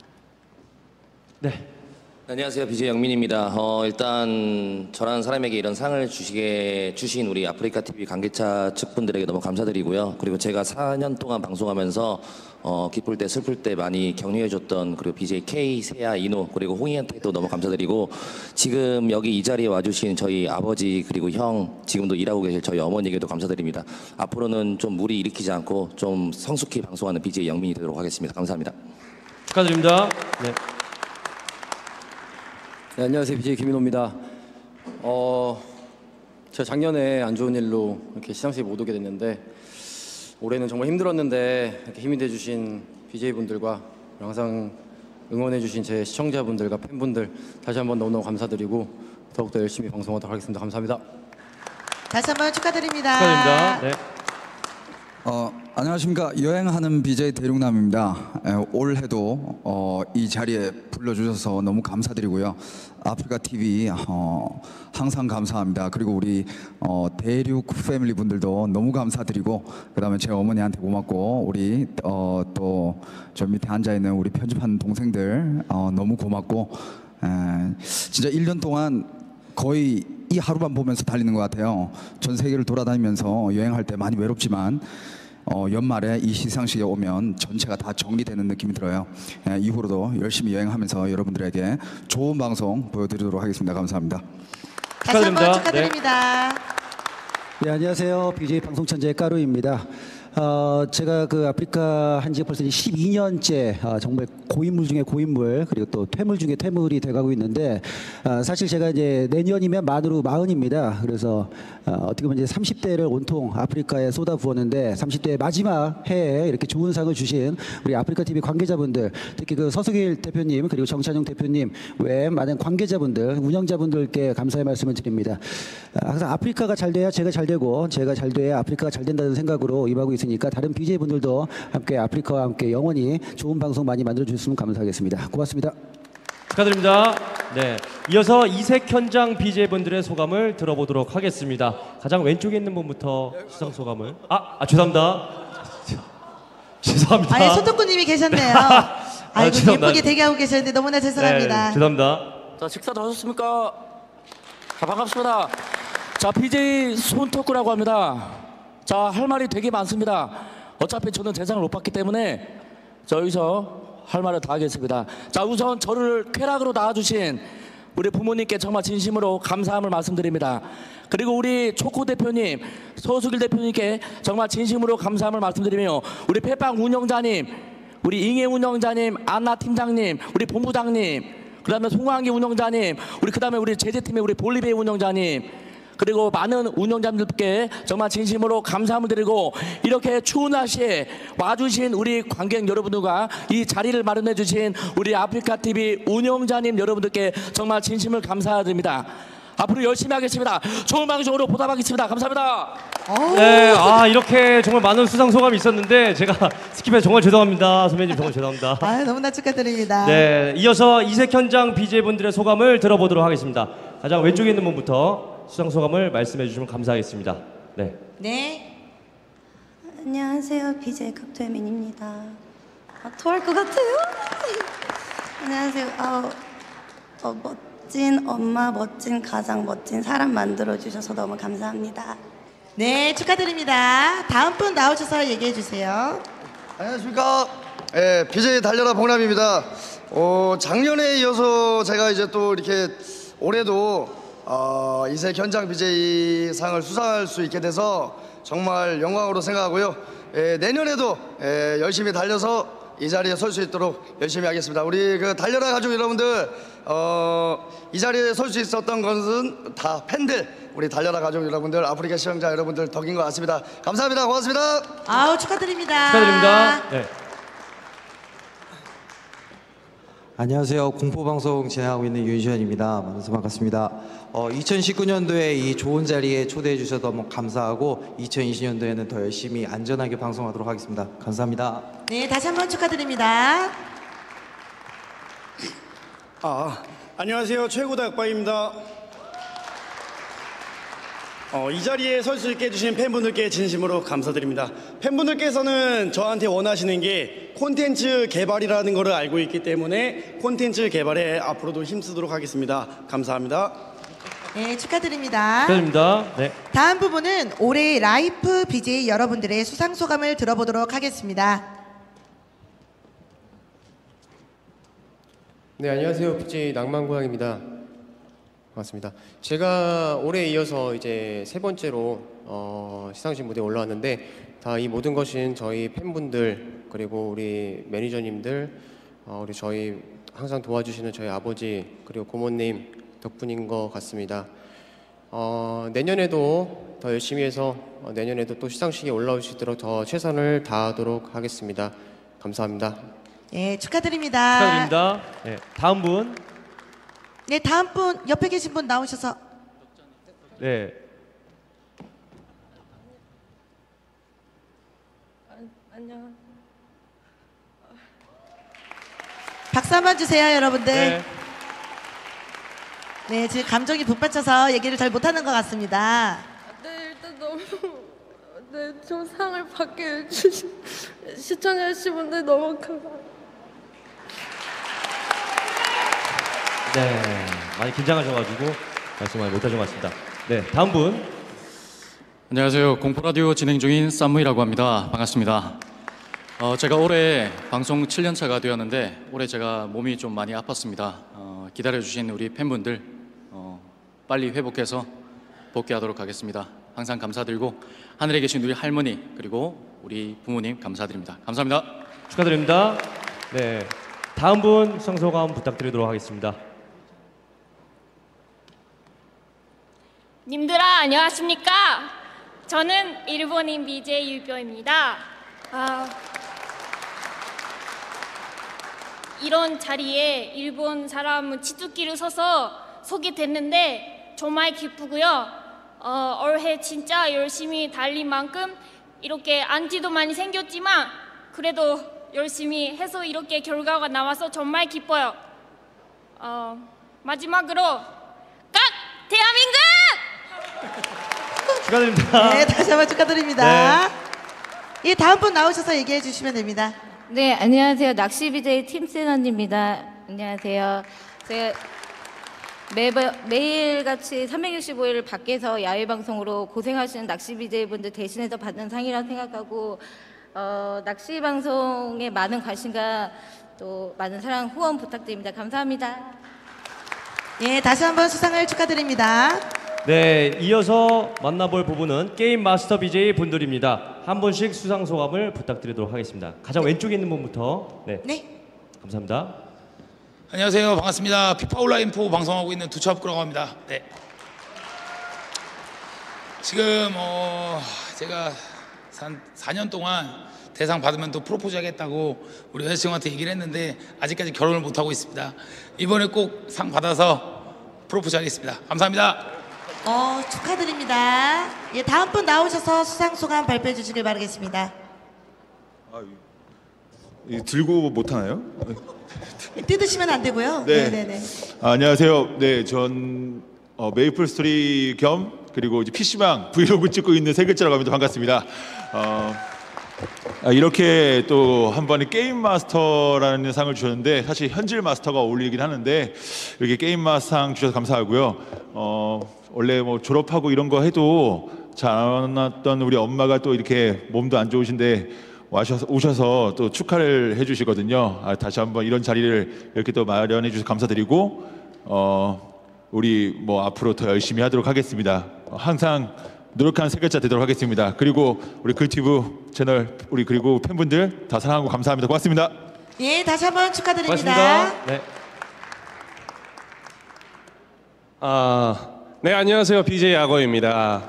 네. 안녕하세요. BJ 영민입니다. 일단 저라는 사람에게 이런 상을 주신 우리 아프리카 TV 관계자 측분들에게 너무 감사드리고요. 그리고 제가 4년 동안 방송하면서 기쁠 때 슬플 때 많이 격려해줬던 그리고 BJ K, 세아, 이노 그리고 홍이한테도 너무 감사드리고, 지금 여기 이 자리에 와주신 저희 아버지 그리고 형, 지금도 일하고 계실 저희 어머니에게도 감사드립니다. 앞으로는 좀 무리 일으키지 않고 좀 성숙히 방송하는 BJ 영민이 되도록 하겠습니다. 감사합니다. 축하드립니다. 네. 네, 안녕하세요. BJ 김인호입니다. 제가 작년에 안 좋은 일로 이렇게 시상식에 못 오게 됐는데 올해는 정말 힘들었는데 이렇게 힘이 돼주신 BJ분들과 항상 응원해주신 제 시청자분들과 팬분들 다시 한번 너무너무 감사드리고 더욱더 열심히 방송하도록 하겠습니다. 감사합니다. 다시 한번 축하드립니다. 축하드립니다. 네. 안녕하십니까. 여행하는 BJ 대륙남입니다. 올해도 이 자리에 불러주셔서 너무 감사드리고요. 아프리카 TV 항상 감사합니다. 그리고 우리 대륙 패밀리 분들도 너무 감사드리고, 그다음에 제 어머니한테 고맙고, 우리 또 저 밑에 앉아 있는 우리 편집하는 동생들 너무 고맙고, 진짜 1년 동안 거의 이 하루만 보면서 달리는 것 같아요. 전 세계를 돌아다니면서 여행할 때 많이 외롭지만 연말에 이 시상식에 오면 전체가 다 정리되는 느낌이 들어요. 이후로도 열심히 여행하면서 여러분들에게 좋은 방송 보여드리도록 하겠습니다. 감사합니다. 다시 한번 축하드립니다. 네, 안녕하세요. BJ 방송천재의 까루입니다. 제가 그 아프리카 한 지 벌써 12년째 정말 고인물 중에 고인물, 그리고 또 퇴물 중에 퇴물이 돼가고 있는데, 사실 제가 이제 내년이면 만으로 40입니다. 그래서 어떻게 보면 이제 30대를 온통 아프리카에 쏟아부었는데 30대 마지막 해에 이렇게 좋은 상을 주신 우리 아프리카 TV 관계자분들, 특히 그 서수길 대표님 그리고 정찬용 대표님 외 많은 관계자분들, 운영자분들께 감사의 말씀을 드립니다. 항상 아프리카가 잘 돼야 제가 잘 되고, 제가 잘 돼야 아프리카가 잘 된다는 생각으로 임하고 있으니까 다른 BJ분들도 함께 아프리카와 함께 영원히 좋은 방송 많이 만들어 주셨으면 감사하겠습니다. 고맙습니다. 축하드립니다. 네, 이어서 이색 현장 BJ분들의 소감을 들어보도록 하겠습니다. 가장 왼쪽에 있는 분부터 시상 소감을. 죄송합니다. 죄송합니다. 아예 손톱구님이 계셨네요. 아이고 죄송합니다. 예쁘게 대기하고 계셨는데 너무나 죄송합니다. 네, 죄송합니다. 자, 식사도 하셨습니까? 자, 반갑습니다. 자, BJ 손톱구라고 합니다. 자, 할 말이 되게 많습니다. 어차피 저는 대상을 못 받기 때문에 여기서 할 말을 다 하겠습니다. 자, 우선 저를 쾌락으로 낳아주신 우리 부모님께 정말 진심으로 감사함을 말씀드립니다. 그리고 우리 초코 대표님, 서수길 대표님께 정말 진심으로 감사함을 말씀드리며, 우리 펫빵 운영자님, 우리 잉해 운영자님, 안나 팀장님, 우리 본부장님, 그 다음에 송환기 운영자님, 그 다음에 우리 제재팀의 우리 볼리베이 운영자님, 그리고 많은 운영자분들께 정말 진심으로 감사함을 드리고, 이렇게 추운 날씨에 와주신 우리 관객 여러분들과 이 자리를 마련해 주신 우리 아프리카TV 운영자님 여러분들께 정말 진심을 감사드립니다. 앞으로 열심히 하겠습니다. 좋은 방송으로 보답하겠습니다. 감사합니다. 네, 이렇게 정말 많은 수상 소감이 있었는데 제가 스킵해서 정말 죄송합니다. 선배님 정말 죄송합니다. 너무나 축하드립니다. 네, 이어서 이색 현장 BJ분들의 소감을 들어보도록 하겠습니다. 가장 왼쪽에 있는 분부터 수상 소감을 말씀해 주시면 감사하겠습니다. 네. 네. 안녕하세요. BJ 갑태민입니다. 토할 것 같아요. 안녕하세요. 멋진 엄마, 멋진 가장, 멋진 사람 만들어주셔서 너무 감사합니다. 네, 축하드립니다. 다음 분 나오셔서 얘기해 주세요. 안녕하십니까. BJ 달려라 봉남입니다. 작년에 이어서 제가 이제 또 이렇게 올해도 이색 현장 BJ 상을 수상할 수 있게 돼서 정말 영광으로 생각하고요. 내년에도 열심히 달려서 이 자리에 설 수 있도록 열심히 하겠습니다. 우리 그 달려라 가족 여러분들, 이 자리에 설 수 있었던 것은 다 팬들, 우리 달려라 가족 여러분들, 아프리카 시청자 여러분들 덕인 것 같습니다. 감사합니다. 고맙습니다. 축하드립니다. 축하드립니다. 네. 안녕하세요. 공포방송 진행하고 있는 윤시현입니다. 만나서 반갑습니다. 2019년도에 이 좋은 자리에 초대해 주셔서 너무 감사하고 2020년도에는 더 열심히 안전하게 방송하도록 하겠습니다. 감사합니다. 네, 다시 한번 축하드립니다. 안녕하세요. 최고다 약방입니다. 이 자리에 설 수 있게 해주신 팬분들께 진심으로 감사드립니다. 팬분들께서는 저한테 원하시는 게 콘텐츠 개발이라는 것을 알고 있기 때문에 콘텐츠 개발에 앞으로도 힘쓰도록 하겠습니다. 감사합니다. 네, 축하드립니다. 축하드립니다. 네. 다음 부분은 올해 라이프 BJ 여러분들의 수상 소감을 들어보도록 하겠습니다. 네, 안녕하세요. BJ 낭만고양입니다. 반갑습니다. 제가 올해 이어서 이제 세 번째로 시상식 무대에 올라왔는데, 다 이 모든 것은 저희 팬분들, 그리고 우리 매니저님들, 우리 저희 항상 도와주시는 저희 아버지 그리고 고모님 덕분인 것 같습니다. 내년에도 더 열심히 해서 내년에도 또 시상식에 올라올 수 있도록 더 최선을 다하도록 하겠습니다. 감사합니다. 예, 축하드립니다. 축하드립니다. 네, 다음 분. 네, 다음 분 옆에 계신 분 나오셔서. 네. 안녕. 박수 한번 주세요, 여러분들. 네. 네, 지금 감정이 북받쳐서 얘기를 잘 못하는 것 같습니다. 네, 일단 너무 좀 상을 받게 해주신 시청자분들 너무 감사합니다. 네, 많이 긴장하셔가지고 말씀 많이 못하신 것 같습니다. 네, 다음 분. 안녕하세요. 공포라디오 진행 중인 쌈무이라고 합니다. 반갑습니다. 제가 올해 방송 7년차가 되었는데 올해 제가 몸이 좀 많이 아팠습니다. 기다려주신 우리 팬분들 빨리 회복해서 복귀하도록 하겠습니다. 항상 감사드리고 하늘에 계신 우리 할머니 그리고 우리 부모님 감사드립니다. 감사합니다. 축하드립니다. 네, 다음 분 수상소감 부탁드리도록 하겠습니다. 님들아 안녕하십니까? 저는 일본인 BJ 유표입니다. 이런 자리에 일본 사람은 치트키를 서서 소개됐는데 정말 기쁘고요. 올해 진짜 열심히 달린 만큼 이렇게 안티도 많이 생겼지만 그래도 열심히 해서 이렇게 결과가 나와서 정말 기뻐요. 마지막으로 깍! 대한민국! 축하드립니다. 네, 다시 한번 축하드립니다. 예, 다음 분 나오셔서 얘기해 주시면 됩니다. 네, 안녕하세요. 낚시 BJ 팀세너입니다. 안녕하세요. 제가 매일같이 365일 밖에서 야외 방송으로 고생하시는 낚시 BJ 분들 대신해서 받는 상이라고 생각하고 낚시 방송에 많은 관심과 또 많은 사랑 후원 부탁드립니다. 감사합니다. 예, 다시 한번 수상을 축하드립니다. 네, 이어서 만나볼 부분은 게임 마스터 BJ 분들입니다. 한 분씩 수상 소감을 부탁드리도록 하겠습니다. 가장 왼쪽에 있는 분부터. 네. 감사합니다. 안녕하세요. 반갑습니다. 피파 온라인4 방송하고 있는 두차업구라고 합니다. 네. 지금 제가 4년 동안 대상 받으면 또 프로포즈 하겠다고 우리 여자친구한테 얘기를 했는데 아직까지 결혼을 못하고 있습니다. 이번에 꼭 상 받아서 프로포즈 하겠습니다. 감사합니다. 축하드립니다. 예, 다음 분 나오셔서 수상 소감 발표해 주시길 바라겠습니다. 들고 못 하나요? 뜯으시면 안 되고요. 네. 네네네. 안녕하세요. 네, 전 메이플 스토리 겸 그리고 이제 PC방 브이로그 찍고 있는 세 글자라고 합니다. 반갑습니다. 이렇게 또 한 번에 게임 마스터라는 상을 주셨는데 사실 현질 마스터가 어울리긴 하는데 이렇게 게임 마스터 상 주셔서 감사하고요. 원래 뭐 졸업하고 이런 거 해도 잘 안 왔던 우리 엄마가 또 이렇게 몸도 안 좋으신데 오셔서 또 축하를 해주시거든요. 다시 한번 이런 자리를 이렇게 또 마련해 주셔서 감사드리고 우리 뭐 앞으로 더 열심히 하도록 하겠습니다. 항상 노력하는 세 글자 되도록 하겠습니다. 그리고 우리 글티브 채널 우리 그리고 팬분들 다 사랑하고 감사합니다. 고맙습니다. 예, 다시 한번 축하드립니다. 고맙습니다. 네. 네, 안녕하세요. BJ 야거입니다.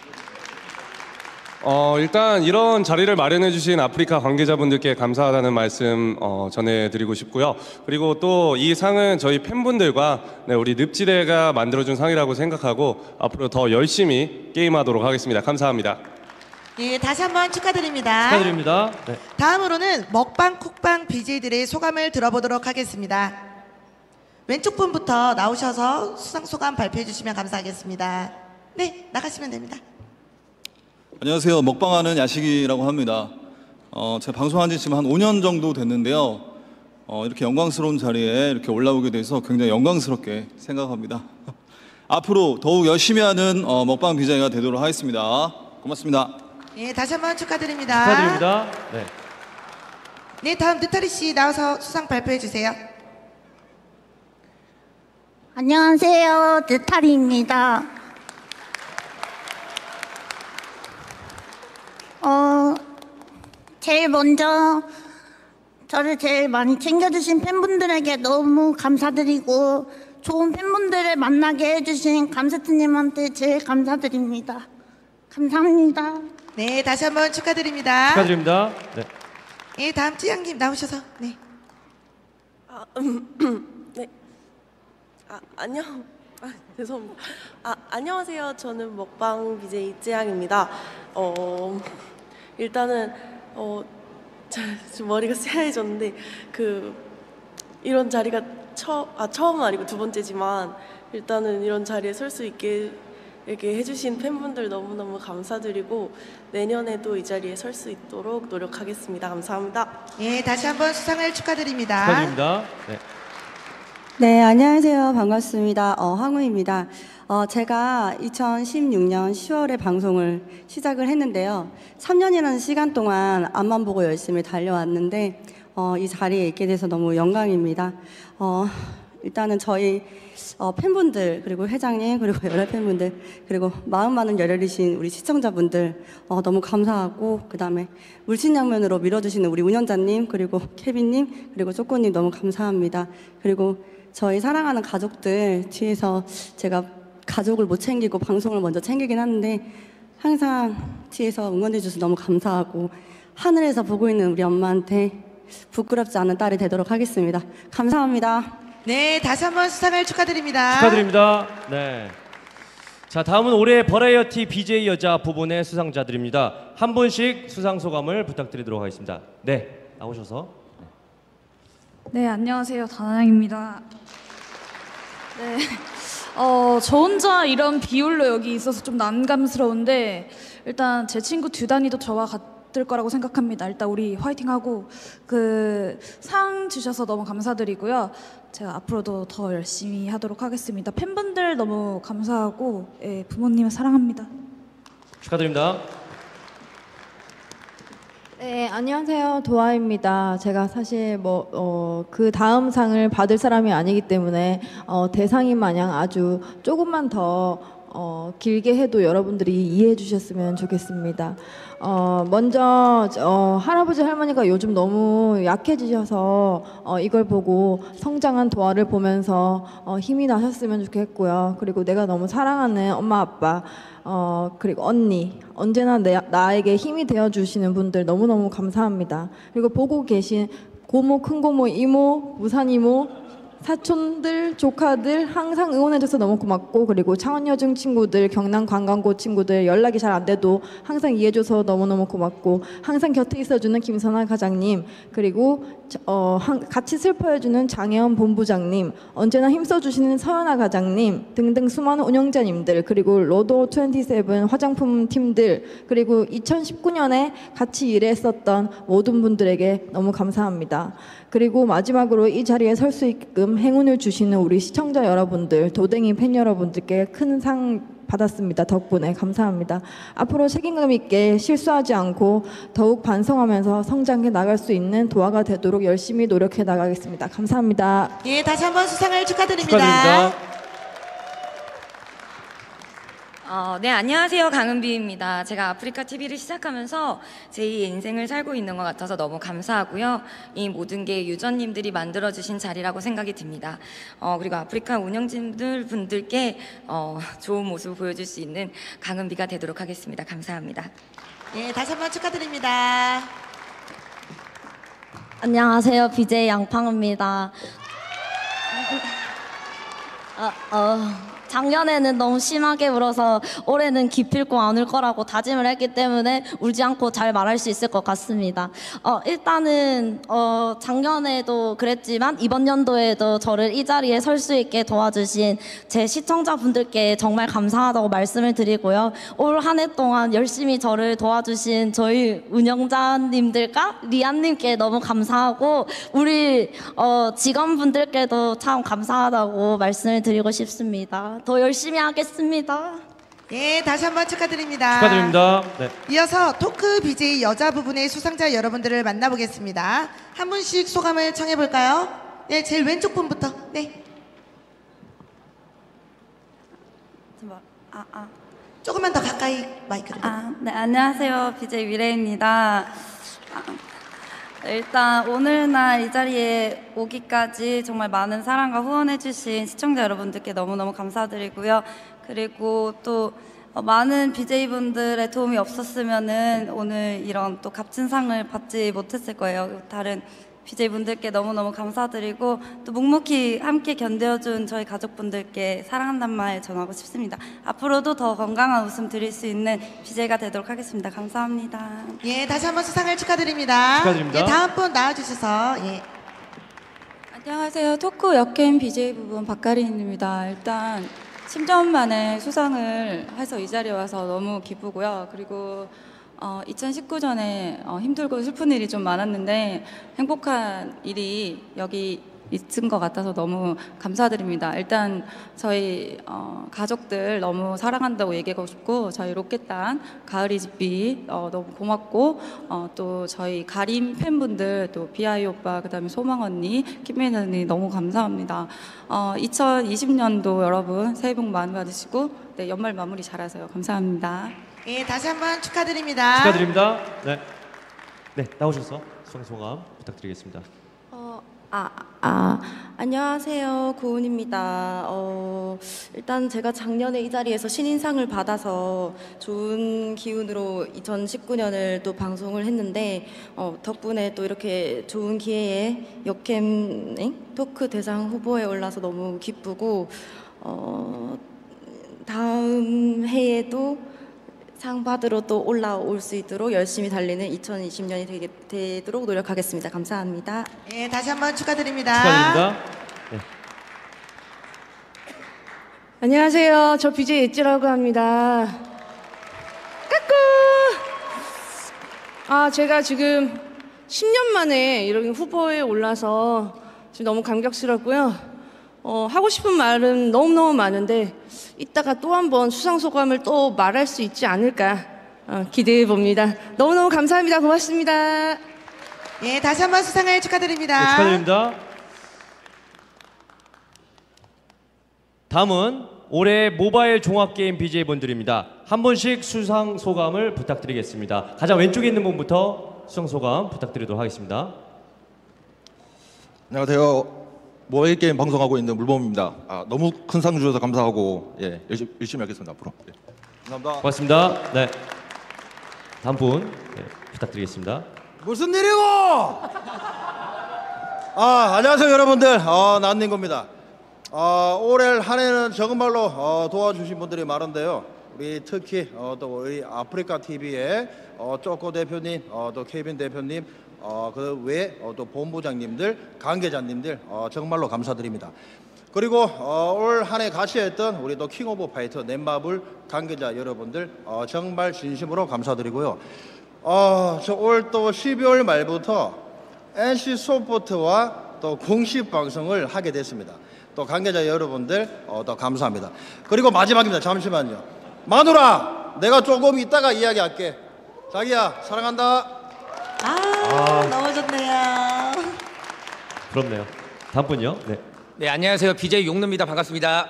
일단 이런 자리를 마련해 주신 아프리카 관계자분들께 감사하다는 말씀 전해드리고 싶고요. 그리고 또 이 상은 저희 팬분들과 우리 늪지대가 만들어준 상이라고 생각하고 앞으로 더 열심히 게임하도록 하겠습니다. 감사합니다. 예, 다시 한번 축하드립니다. 축하드립니다. 네. 다음으로는 먹방 쿡방 BJ들의 소감을 들어보도록 하겠습니다. 왼쪽 분부터 나오셔서 수상 소감 발표해 주시면 감사하겠습니다. 네, 나가시면 됩니다. 안녕하세요. 먹방하는 야식이라고 합니다. 제가 방송한 지 지금 한 5년 정도 됐는데요. 이렇게 영광스러운 자리에 이렇게 올라오게 돼서 굉장히 영광스럽게 생각합니다. 앞으로 더욱 열심히 하는 먹방 BJ가 되도록 하겠습니다. 고맙습니다. 예, 다시 한번 축하드립니다. 축하드립니다. 네. 네, 다음 느타리 씨 나와서 수상 발표해 주세요. 안녕하세요. 느타리입니다. 제일 먼저 저를 제일 많이 챙겨주신 팬분들에게 너무 감사드리고 좋은 팬분들을 만나게 해주신 감세트님한테 제일 감사드립니다. 감사합니다. 네, 다시 한번 축하드립니다. 축하드립니다. 네. 예, 다음 찌양님 나오셔서. 네. 네. 안녕. 죄송합니다. 안녕하세요. 저는 먹방 BJ 찌양입니다. 일단은 좀 머리가 새하얘졌는데 이런 자리가 처음은 아니고 두 번째지만 일단은 이런 자리에 설 수 있게 이렇게 해주신 팬분들 너무너무 감사드리고 내년에도 이 자리에 설 수 있도록 노력하겠습니다. 감사합니다. 예, 다시 한번 수상을 축하드립니다. 축하드립니다. 네. 네, 안녕하세요. 반갑습니다. 황우입니다. 제가 2016년 10월에 방송을 시작을 했는데요. 3년이라는 시간 동안 앞만 보고 열심히 달려왔는데 이 자리에 있게 돼서 너무 영광입니다. 일단은 저희 팬분들 그리고 회장님 그리고 여러 팬분들 그리고 마음 많은 열혈이신 우리 시청자분들 너무 감사하고 그다음에 물친양면으로 밀어주시는 우리 운영자님 그리고 케빈님 그리고 쪼꼬님 너무 감사합니다. 그리고 저희 사랑하는 가족들 뒤에서 제가 가족을 못 챙기고 방송을 먼저 챙기긴 하는데 항상 뒤에서 응원해줘서 너무 감사하고 하늘에서 보고 있는 우리 엄마한테 부끄럽지 않은 딸이 되도록 하겠습니다. 감사합니다. 네, 다시 한번 수상을 축하드립니다. 축하드립니다. 네. 자, 다음은 올해 버라이어티 BJ 여자 부분의 수상자들입니다. 한 분씩 수상 소감을 부탁드리도록 하겠습니다. 네, 나오셔서. 네, 안녕하세요. 다나양입니다. 네. 저 혼자 이런 비율로 여기 있어서 좀 난감스러운데 일단 제 친구 듀단이도 저와 같을 거라고 생각합니다. 일단 우리 화이팅하고 상 주셔서 너무 감사드리고요. 제가 앞으로도 더 열심히 하도록 하겠습니다. 팬분들 너무 감사하고 부모님 사랑합니다. 축하드립니다. 네, 안녕하세요. 도아입니다. 제가 사실 그 다음 상을 받을 사람이 아니기 때문에 대상인 마냥 아주 조금만 더 길게 해도 여러분들이 이해해 주셨으면 좋겠습니다. 먼저 할아버지 할머니가 요즘 너무 약해지셔서 이걸 보고 성장한 도아를 보면서 힘이 나셨으면 좋겠고요. 그리고 내가 너무 사랑하는 엄마 아빠 그리고 언니 언제나 나에게 힘이 되어주시는 분들 너무너무 감사합니다. 그리고 보고 계신 고모, 큰고모, 이모, 무산이모 사촌들, 조카들 항상 응원해줘서 너무 고맙고 그리고 창원여중 친구들, 경남 관광고 친구들 연락이 잘 안 돼도 항상 이해해줘서 너무너무 고맙고 항상 곁에 있어주는 김선아 과장님 그리고 같이 슬퍼해주는 장혜원 본부장님 언제나 힘써주시는 서연아 과장님 등등 수많은 운영자님들 그리고 로도27 화장품 팀들 그리고 2019년에 같이 일했었던 모든 분들에게 너무 감사합니다. 그리고 마지막으로 이 자리에 설 수 있게끔 행운을 주시는 우리 시청자 여러분들, 도댕이 팬 여러분들께 큰 상 받았습니다. 덕분에 감사합니다. 앞으로 책임감 있게 실수하지 않고 더욱 반성하면서 성장해 나갈 수 있는 도화가 되도록 열심히 노력해 나가겠습니다. 감사합니다. 예, 다시 한번 수상을 축하드립니다. 축하드립니다. 네, 안녕하세요. 강은비입니다. 제가 아프리카 TV를 시작하면서 제2의 인생을 살고 있는 것 같아서 너무 감사하고요. 이 모든 게 유저님들이 만들어주신 자리라고 생각이 듭니다. 그리고 아프리카 운영진들 분들께 좋은 모습을 보여줄 수 있는 강은비가 되도록 하겠습니다. 감사합니다. 예, 다시 한번 축하드립니다. 안녕하세요. BJ 양팡입니다. 작년에는 너무 심하게 울어서 올해는 기필코 안 울 거라고 다짐을 했기 때문에 울지 않고 잘 말할 수 있을 것 같습니다. 일단은 작년에도 그랬지만 이번 연도에도 저를 이 자리에 설 수 있게 도와주신 제 시청자분들께 정말 감사하다고 말씀을 드리고요. 올 한 해 동안 열심히 저를 도와주신 저희 운영자님들과 리안님께 너무 감사하고 우리 직원분들께도 참 감사하다고 말씀을 드리고 싶습니다. 더 열심히 하겠습니다. 예, 다시 한번 축하드립니다. 축하드립니다. 네. 이어서 토크 BJ 여자 부분의 수상자 여러분들을 만나보겠습니다. 한 분씩 소감을 청해볼까요? 네, 제일 왼쪽 분부터. 네. 조금만 더 가까이 마이크를. 네, 안녕하세요. BJ 미래입니다. 일단 오늘날 이 자리에 오기까지 정말 많은 사랑과 후원해주신 시청자 여러분들께 너무너무 감사드리고요. 그리고 또 많은 BJ분들의 도움이 없었으면은 오늘 이런 또 값진 상을 받지 못했을 거예요. 다른 BJ분들께 너무너무 감사드리고 또 묵묵히 함께 견뎌준 저희 가족분들께 사랑한다는 말 전하고 싶습니다. 앞으로도 더 건강한 웃음 드릴 수 있는 BJ가 되도록 하겠습니다. 감사합니다. 예, 다시 한번 수상을 축하드립니다. 축하드립니다. 예, 다음 분 나와주셔서 예. 안녕하세요. 토크 역캠 BJ 부분 박가린입니다. 일단 10년 만에 수상을 해서 이 자리에 와서 너무 기쁘고요. 그리고 2019년에 힘들고 슬픈 일이 좀 많았는데 행복한 일이 여기 있은 것 같아서 너무 감사드립니다. 일단 저희 가족들 너무 사랑한다고 얘기하고 싶고 저희 로켓단 가을이집비 너무 고맙고 또 저희 가림 팬분들 또 비아이 오빠 그다음에 소망 언니 김민 언니 너무 감사합니다. 2020년도 여러분 새해 복 많이 받으시고 네, 연말 마무리 잘하세요. 감사합니다. 예, 다시 한번 축하드립니다. 축하드립니다. 네, 네 나오셔서 소감 부탁드리겠습니다. 안녕하세요. 고은입니다. 일단 제가 작년에 이 자리에서 신인상을 받아서 좋은 기운으로 2019년을 또 방송을 했는데 덕분에 또 이렇게 좋은 기회에 역캠 토크 대상 후보에 올라서 너무 기쁘고 다음 해에도 상 받으러 또 올라올 수 있도록 열심히 달리는 2020년이 되도록 노력하겠습니다. 감사합니다. 예, 다시 한번 축하드립니다. 축하드립니다. 네. 안녕하세요. 저 BJ 엣지라고 합니다. 까꾸! 제가 지금 10년 만에 이런 후보에 올라서 지금 너무 감격스럽고요. 하고 싶은 말은 너무너무 많은데 이따가 또 한 번 수상 소감을 또 말할 수 있지 않을까 기대해 봅니다. 너무너무 감사합니다. 고맙습니다. 예, 다시 한번 수상을 축하드립니다. 네, 축하드립니다. 다음은 올해 모바일 종합게임 BJ분들입니다. 한 분씩 수상 소감을 부탁드리겠습니다. 가장 왼쪽에 있는 분부터 수상 소감 부탁드리도록 하겠습니다. 안녕하세요. 모바일 게임 방송하고 있는 물범입니다. 너무 큰 상 주셔서 감사하고 열심히 하겠습니다 앞으로. 감사합니다. 고맙습니다. 네. 다음 분 부탁드리겠습니다. 무슨 일이고? 안녕하세요 여러분들. 난닝고입니다. 올해 한 해는 정말로 도와주신 분들이 많은데요. 우리 특히 또 우리 아프리카 TV의 쪼꼬 대표님, 또 케빈 대표님, 그 외에 또 본부장님들, 관계자님들 정말로 감사드립니다. 그리고 올 한 해 같이 했던 우리 또 킹 오브 파이터 넷마블 관계자 여러분들 정말 진심으로 감사드리고요. 저 올 또 12월 말부터 NC 소프트와 또 공식 방송을 하게 됐습니다. 또 관계자 여러분들 또 감사합니다. 그리고 마지막입니다. 잠시만요. 마누라, 내가 조금 이따가 이야기할게. 자기야, 사랑한다. 너무 좋네요. 부럽네요. 다음 분요. 네. 네, 안녕하세요. BJ 용루입니다. 반갑습니다.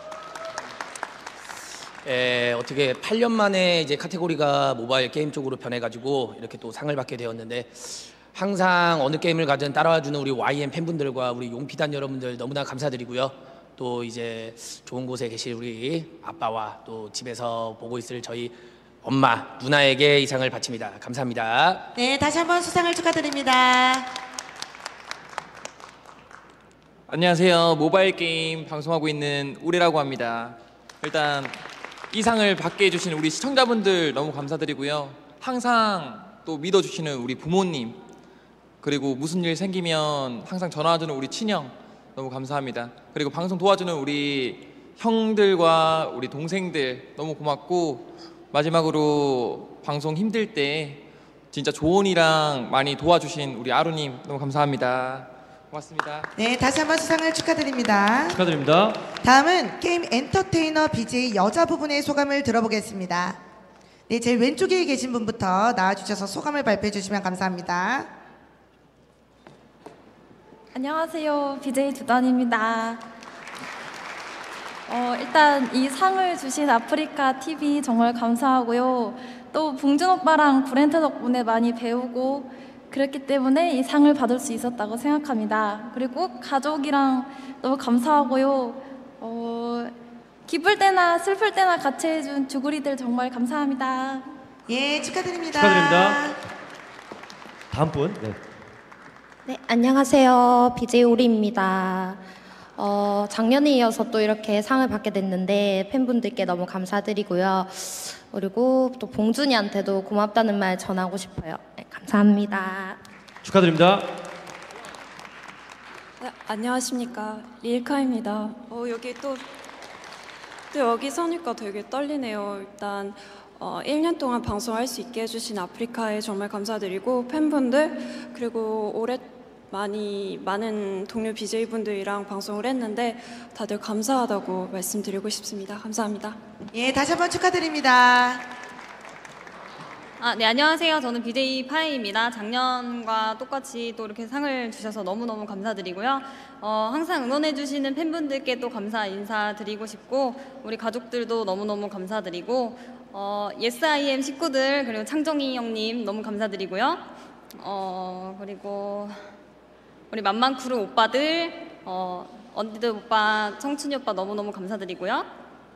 어떻게 8년 만에 이제 카테고리가 모바일 게임 쪽으로 변해가지고 이렇게 또 상을 받게 되었는데 항상 어느 게임을 가든 따라와주는 우리 YM 팬분들과 우리 용피단 여러분들 너무나 감사드리고요. 또 이제 좋은 곳에 계실 우리 아빠와 또 집에서 보고 있을 저희 엄마, 누나에게 이 상을 바칩니다. 감사합니다. 네, 다시 한번 수상을 축하드립니다. 안녕하세요. 모바일 게임 방송하고 있는 우레라고 합니다. 일단 이 상을 받게 해주신 우리 시청자분들 너무 감사드리고요. 항상 또 믿어주시는 우리 부모님, 그리고 무슨 일 생기면 항상 전화와주는 우리 친형 너무 감사합니다. 그리고 방송 도와주는 우리 형들과 우리 동생들 너무 고맙고, 마지막으로 방송 힘들 때 진짜 조언이랑 많이 도와주신 우리 아루님 너무 감사합니다. 고맙습니다. 네, 다시 한번 수상을 축하드립니다. 축하드립니다. 다음은 게임 엔터테이너 BJ 여자 부분의 소감을 들어보겠습니다. 네, 제일 왼쪽에 계신 분부터 나와주셔서 소감을 발표해 주시면 감사합니다. 안녕하세요. BJ 두단입니다. 일단 이 상을 주신 아프리카 TV 정말 감사하고요. 또 봉준 오빠랑 구렌트 덕분에 많이 배우고 그랬기 때문에 이 상을 받을 수 있었다고 생각합니다. 그리고 가족이랑 너무 감사하고요. 기쁠 때나 슬플 때나 같이 해준 주구리들 정말 감사합니다. 예, 축하드립니다. 축하드립니다. 다음 분. 네. 네, 안녕하세요. BJ 오리입니다. 작년에 이어서 또 이렇게 상을 받게 됐는데 팬분들께 너무 감사드리고요. 그리고 또 봉준이한테도 고맙다는 말 전하고 싶어요. 네, 감사합니다. 축하드립니다. 네, 안녕하십니까. 릴카입니다. 여기 또 여기 서니까 되게 떨리네요. 일단 1년 동안 방송할 수 있게 해주신 아프리카에 정말 감사드리고 팬분들 그리고 올해 많은 동료 BJ분들이랑 방송을 했는데 다들 감사하다고 말씀드리고 싶습니다. 감사합니다. 예, 다시 한번 축하드립니다. 네, 안녕하세요. 저는 BJ 파이입니다. 작년과 똑같이 또 이렇게 상을 주셔서 너무너무 감사드리고요. 항상 응원해주시는 팬분들께 또 감사 인사드리고 싶고 우리 가족들도 너무너무 감사드리고 예스IM 식구들 그리고 창정이 형님 너무 감사드리고요. 그리고 우리 만만크루 오빠들 언니들 오빠, 청춘이 오빠 너무너무 감사드리고요.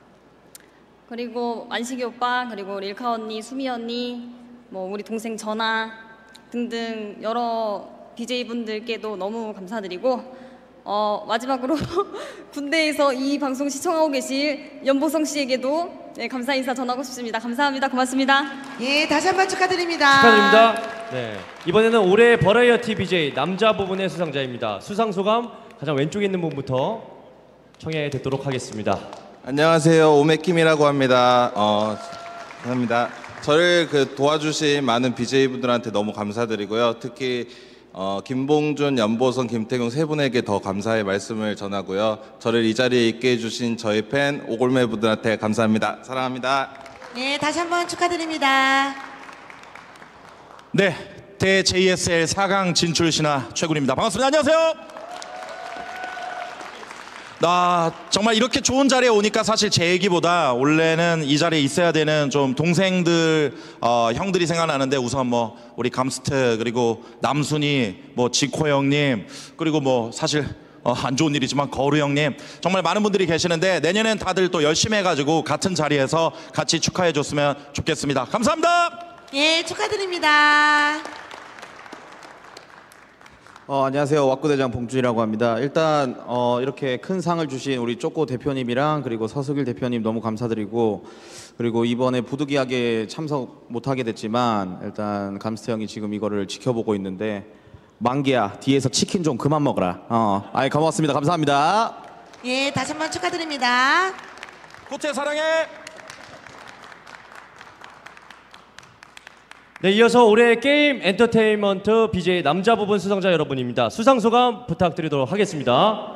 그리고 만식이 오빠, 그리고 우리 일카 언니, 수미 언니, 우리 동생 전아 등등 여러 BJ분들께도 너무 감사드리고 마지막으로 군대에서 이 방송 시청하고 계실 연보성 씨에게도 감사 인사 전하고 싶습니다. 감사합니다. 고맙습니다. 예, 다시 한번 축하드립니다. 축하드립니다. 네, 이번에는 올해 버라이어티 BJ 남자 부분의 수상자입니다. 수상 소감 가장 왼쪽에 있는 분부터 청해 듣도록 하겠습니다. 안녕하세요, 오메킴이라고 합니다. 감사합니다. 저를 도와주신 많은 BJ분들한테 너무 감사드리고요. 특히 김봉준, 연보성, 김태경 세 분에게 더 감사의 말씀을 전하고요. 저를 이 자리에 있게 해주신 저희 팬 오골매 분들한테 감사합니다. 사랑합니다. 예, 다시 한번 축하드립니다. 네, 대-JSL 4강 진출 신화 최군입니다. 반갑습니다. 안녕하세요. 나 정말 이렇게 좋은 자리에 오니까 사실 제 얘기보다 원래는 이 자리에 있어야 되는 좀 동생들, 형들이 생각나는데 우선 우리 감스트 그리고 남순이, 지코 형님 그리고 사실 안 좋은 일이지만 거루 형님 정말 많은 분들이 계시는데 내년엔 다들 또 열심히 해가지고 같은 자리에서 같이 축하해줬으면 좋겠습니다. 감사합니다. 예, 축하드립니다. 안녕하세요. 왁구대장 봉준이라고 합니다. 일단 이렇게 큰 상을 주신 우리 쪼꼬 대표님이랑 그리고 서석일 대표님 너무 감사드리고 그리고 이번에 부득이하게 참석 못하게 됐지만 일단 감스트 형이 지금 이거를 지켜보고 있는데 만기야 뒤에서 치킨 좀 그만 먹어라. 고맙습니다. 감사합니다. 예, 다시 한번 축하드립니다. 코트야 사랑해. 네, 이어서 올해 게임 엔터테인먼트 BJ 남자 부분 수상자 여러분입니다. 수상 소감 부탁드리도록 하겠습니다.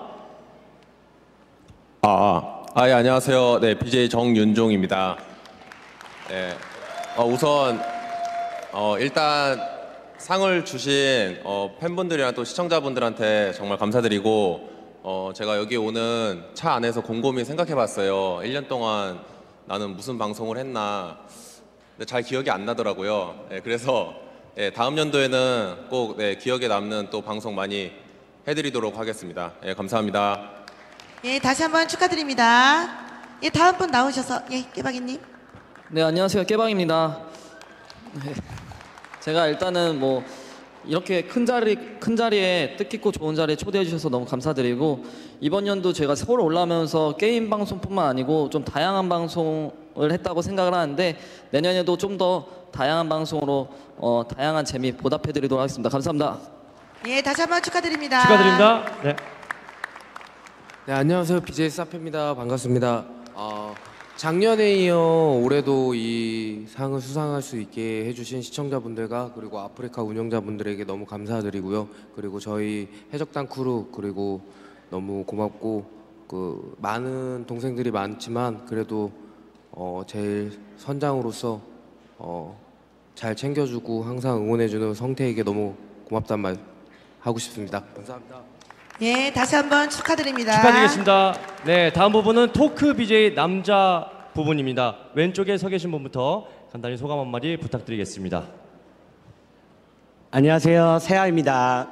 예, 안녕하세요. 네, BJ 정윤종입니다. 네, 우선 일단 상을 주신 팬분들이랑 또 시청자분들한테 정말 감사드리고 제가 여기 오는 차 안에서 곰곰이 생각해봤어요. 1년 동안 나는 무슨 방송을 했나. 근데 잘 기억이 안 나더라고요. 그래서 다음 연도에는 꼭 기억에 남는 또 방송 많이 해드리도록 하겠습니다. 감사합니다. 예, 다시 한번 축하드립니다. 예, 다음 분 나오셔서 깨박이님. 네, 안녕하세요. 깨방입니다. 네, 제가 일단은 이렇게 큰 자리에 뜻깊고 좋은 자리에 초대해 주셔서 너무 감사드리고 이번 연도 제가 서울 올라오면서 게임 방송뿐만 아니고 좀 다양한 방송을 했다고 생각을 하는데 내년에도 좀 더 다양한 방송으로 다양한 재미 보답해 드리도록 하겠습니다. 감사합니다. 예, 다시 한번 축하드립니다. 축하드립니다. 네. 네, 안녕하세요. BJ 사페입니다. 반갑습니다. 작년에 이어 올해도 이 상을 수상할 수 있게 해주신 시청자분들과 그리고 아프리카 운영자분들에게 너무 감사드리고요. 그리고 저희 해적단 크루 그리고 너무 고맙고 많은 동생들이 많지만 그래도 제일 선장으로서 잘 챙겨주고 항상 응원해주는 성태에게 너무 고맙단 말 하고 싶습니다. 감사합니다. 예, 다시 한번 축하드립니다. 축하드리겠습니다. 네, 다음 부분은 토크 BJ 남자 부분입니다. 왼쪽에 서 계신 분부터 간단히 소감 한마디 부탁드리겠습니다. 안녕하세요. 세아입니다.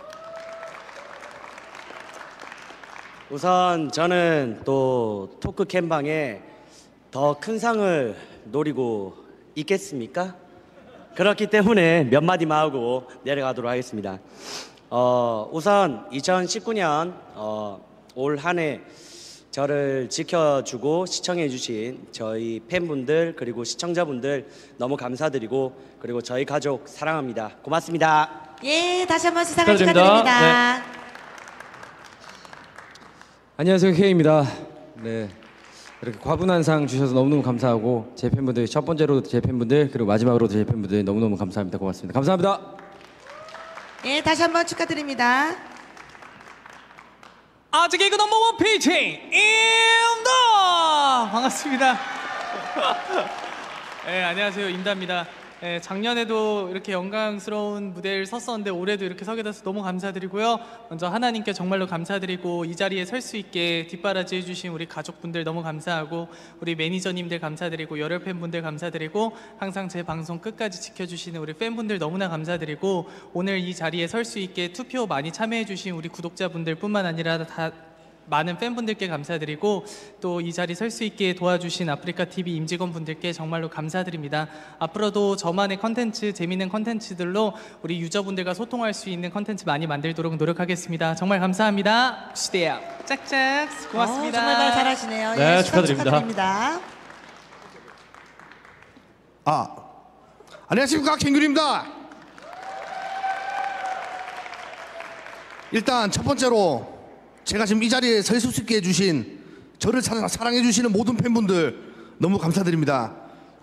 우선 저는 또 토크 캠방에 더 큰 상을 노리고 있겠습니까? 그렇기 때문에 몇 마디만 하고 내려가도록 하겠습니다. 우선 2019년 올 한 해 저를 지켜주고 시청해주신 저희 팬분들 그리고 시청자분들 너무 감사드리고 그리고 저희 가족 사랑합니다. 고맙습니다. 예, 다시 한번 수상을 축하드립니다. 네. 안녕하세요, K입니다. 네, 이렇게 과분한 상 주셔서 너무너무 감사하고 제 팬분들 첫 번째로 제 팬분들 그리고 마지막으로 제 팬분들 너무너무 감사합니다. 고맙습니다. 감사합니다. 예, 다시 한번 축하드립니다. 아직 이거 넘버원 BJ 임다 반갑습니다. 네, 안녕하세요, 임다입니다. 네, 작년에도 이렇게 영광스러운 무대를 섰었는데 올해도 이렇게 서게 돼서 너무 감사드리고요. 먼저 하나님께 정말로 감사드리고 이 자리에 설 수 있게 뒷바라지 해주신 우리 가족분들 너무 감사하고 우리 매니저님들 감사드리고 열혈 팬분들 감사드리고 항상 제 방송 끝까지 지켜주시는 우리 팬분들 너무나 감사드리고 오늘 이 자리에 설 수 있게 투표 많이 참여해주신 우리 구독자분들 뿐만 아니라 다 많은 팬분들께 감사드리고 또 이 자리 설 수 있게 도와주신 아프리카TV 임직원분들께 정말로 감사드립니다. 앞으로도 저만의 컨텐츠, 재미있는 컨텐츠들로 우리 유저분들과 소통할 수 있는 컨텐츠 많이 만들도록 노력하겠습니다. 정말 감사합니다. 시대야 짝짝 고맙습니다. 정말 말 잘하시네요. 네, 예, 축하드립니다. 축하드립니다. 안녕하십니까, 캥규리입니다. 일단 첫 번째로 제가 지금 이 자리에 서 있을 수 있게 해주신 저를 사랑해 주시는 모든 팬분들 너무 감사드립니다.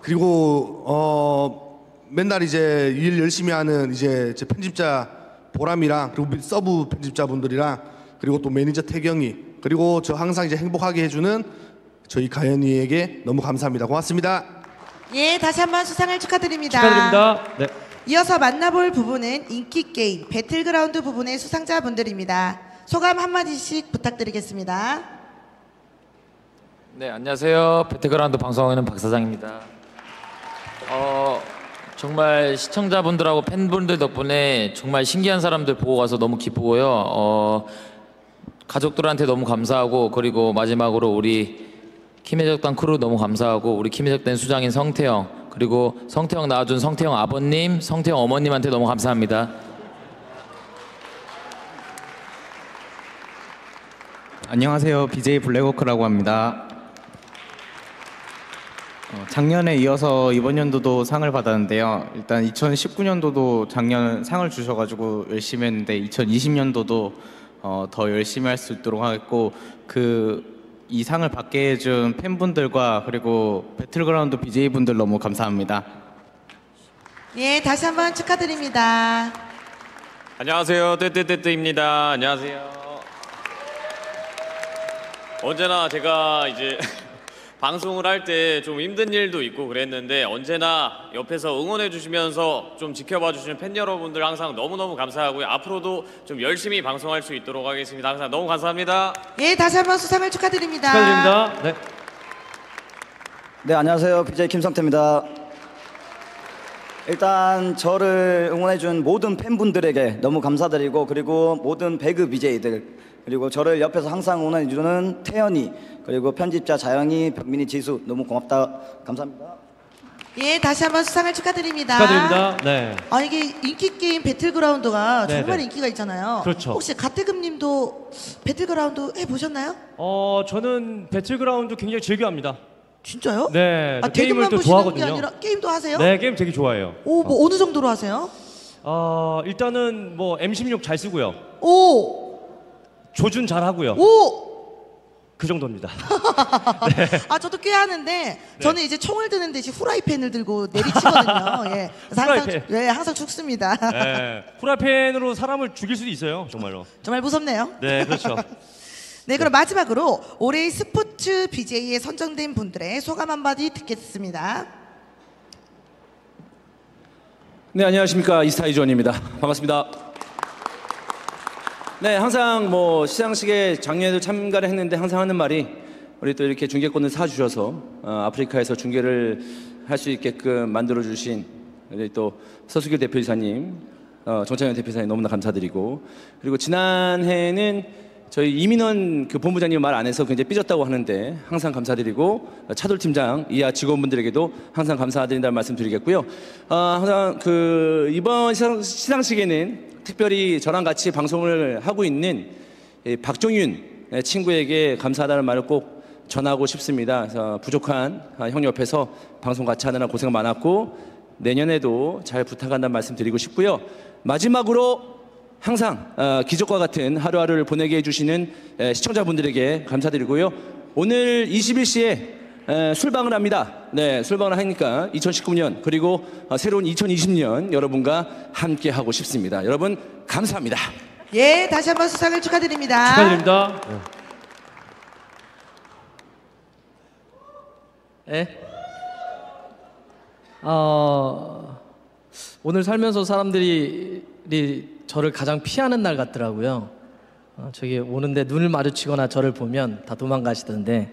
그리고 맨날 이제 일 열심히 하는 이제 제 편집자 보람이랑 그리고 서브 편집자분들이랑 그리고 또 매니저 태경이 그리고 저 항상 이제 행복하게 해주는 저희 가연이에게 너무 감사합니다. 고맙습니다. 예, 다시 한번 수상을 축하드립니다. 축하드립니다. 네. 이어서 만나볼 부분은 인기 게임 배틀그라운드 부분의 수상자분들입니다. 소감 한마디씩 부탁드리겠습니다. 네, 안녕하세요. 배틀그라운드 방송하는 박사장입니다. 정말 시청자분들하고 팬분들 덕분에 정말 신기한 사람들 보고 가서 너무 기쁘고요. 가족들한테 너무 감사하고 그리고 마지막으로 우리 김혜적단 크루 너무 감사하고 우리 김혜적단 수장인 성태형 그리고 성태형 낳아준 성태형 아버님, 성태형 어머님한테 너무 감사합니다. 안녕하세요. BJ 블랙워크라고 합니다. 작년에 이어서 이번 연도도 상을 받았는데요. 일단 2019년도도 작년 상을 주셔가지고 열심히 했는데 2020년도도 더 열심히 할 수 있도록 하겠고 이 상을 받게 해준 팬분들과 그리고 배틀그라운드 BJ분들 너무 감사합니다. 예, 다시 한번 축하드립니다. 안녕하세요. 뜨뜨뜨뜨입니다. 안녕하세요. 언제나 제가 이제 방송을 할 때 좀 힘든 일도 있고 그랬는데 언제나 옆에서 응원해 주시면서 좀 지켜봐 주시는 팬 여러분들 항상 너무너무 감사하고요. 앞으로도 좀 열심히 방송할 수 있도록 하겠습니다. 항상 너무 감사합니다. 예, 다시 한번 수상을 축하드립니다. 축하드립니다. 네. 네, 안녕하세요. BJ 김성태입니다. 일단 저를 응원해준 모든 팬분들에게 너무 감사드리고 그리고 모든 배그 BJ들 그리고 저를 옆에서 항상 응원해주는 태연이 그리고 편집자 자영이, 변민이, 지수 너무 고맙다. 감사합니다. 예, 다시 한번 수상을 축하드립니다. 축하드립니다. 네. 이게 인기 게임 배틀그라운드가 네, 정말 네. 인기가 있잖아요. 그렇죠. 혹시 가태금님도 배틀그라운드 해보셨나요? 저는 배틀그라운드 굉장히 즐겨합니다. 진짜요? 네. 저 게임을 대금만 또 보시는 게 좋아하거든요. 아니라 게임도 하세요? 네, 게임 되게 좋아해요. 오, 뭐 어느 정도로 하세요? 일단은 뭐 M16 잘 쓰고요. 오, 조준 잘 하고요. 오. 그 정도입니다. 저도 꽤 하는데 저는 이제 총을 드는 대신 후라이팬을 들고 내리치거든요. 예. 그래서 후라이팬. 항상 죽습니다. 네. 후라이팬으로 사람을 죽일 수도 있어요. 정말로. 정말 무섭네요. 네, 그렇죠. 네, 그럼 마지막으로 올해의 스포츠 BJ에 선정된 분들의 소감 한마디 듣겠습니다. 네, 안녕하십니까. 이스타이존입니다. 반갑습니다. 네, 항상 뭐 시상식에 작년에도 참가를 했는데 항상 하는 말이 우리 또 이렇게 중계권을 사주셔서 아프리카에서 중계를 할 수 있게끔 만들어주신 우리 또 서수길 대표이사님 정창현 대표사님 너무나 감사드리고, 그리고 지난해에는 저희 이민원 그 본부장님 말 안 해서 굉장히 삐졌다고 하는데 항상 감사드리고, 차돌 팀장 이하 직원분들에게도 항상 감사드린다는 말씀 드리겠고요. 항상 그 이번 시상식에는 특별히 저랑 같이 방송을 하고 있는 박종윤 친구에게 감사하다는 말을 꼭 전하고 싶습니다. 그래서 부족한 형 옆에서 방송 같이 하느라 고생 많았고 내년에도 잘 부탁한다는 말씀 드리고 싶고요. 마지막으로 항상 기적과 같은 하루하루를 보내게 해주시는 시청자분들에게 감사드리고요. 오늘 21시에 술방을 합니다. 네, 술방을 하니까 2019년 그리고 새로운 2020년 여러분과 함께 하고 싶습니다. 여러분 감사합니다. 예, 다시 한번 수상을 축하드립니다. 축하드립니다. 네. 오늘 살면서 사람들이 저를 가장 피하는 날 같더라고요. 저기 오는데 눈을 마주치거나 저를 보면 다 도망가시던데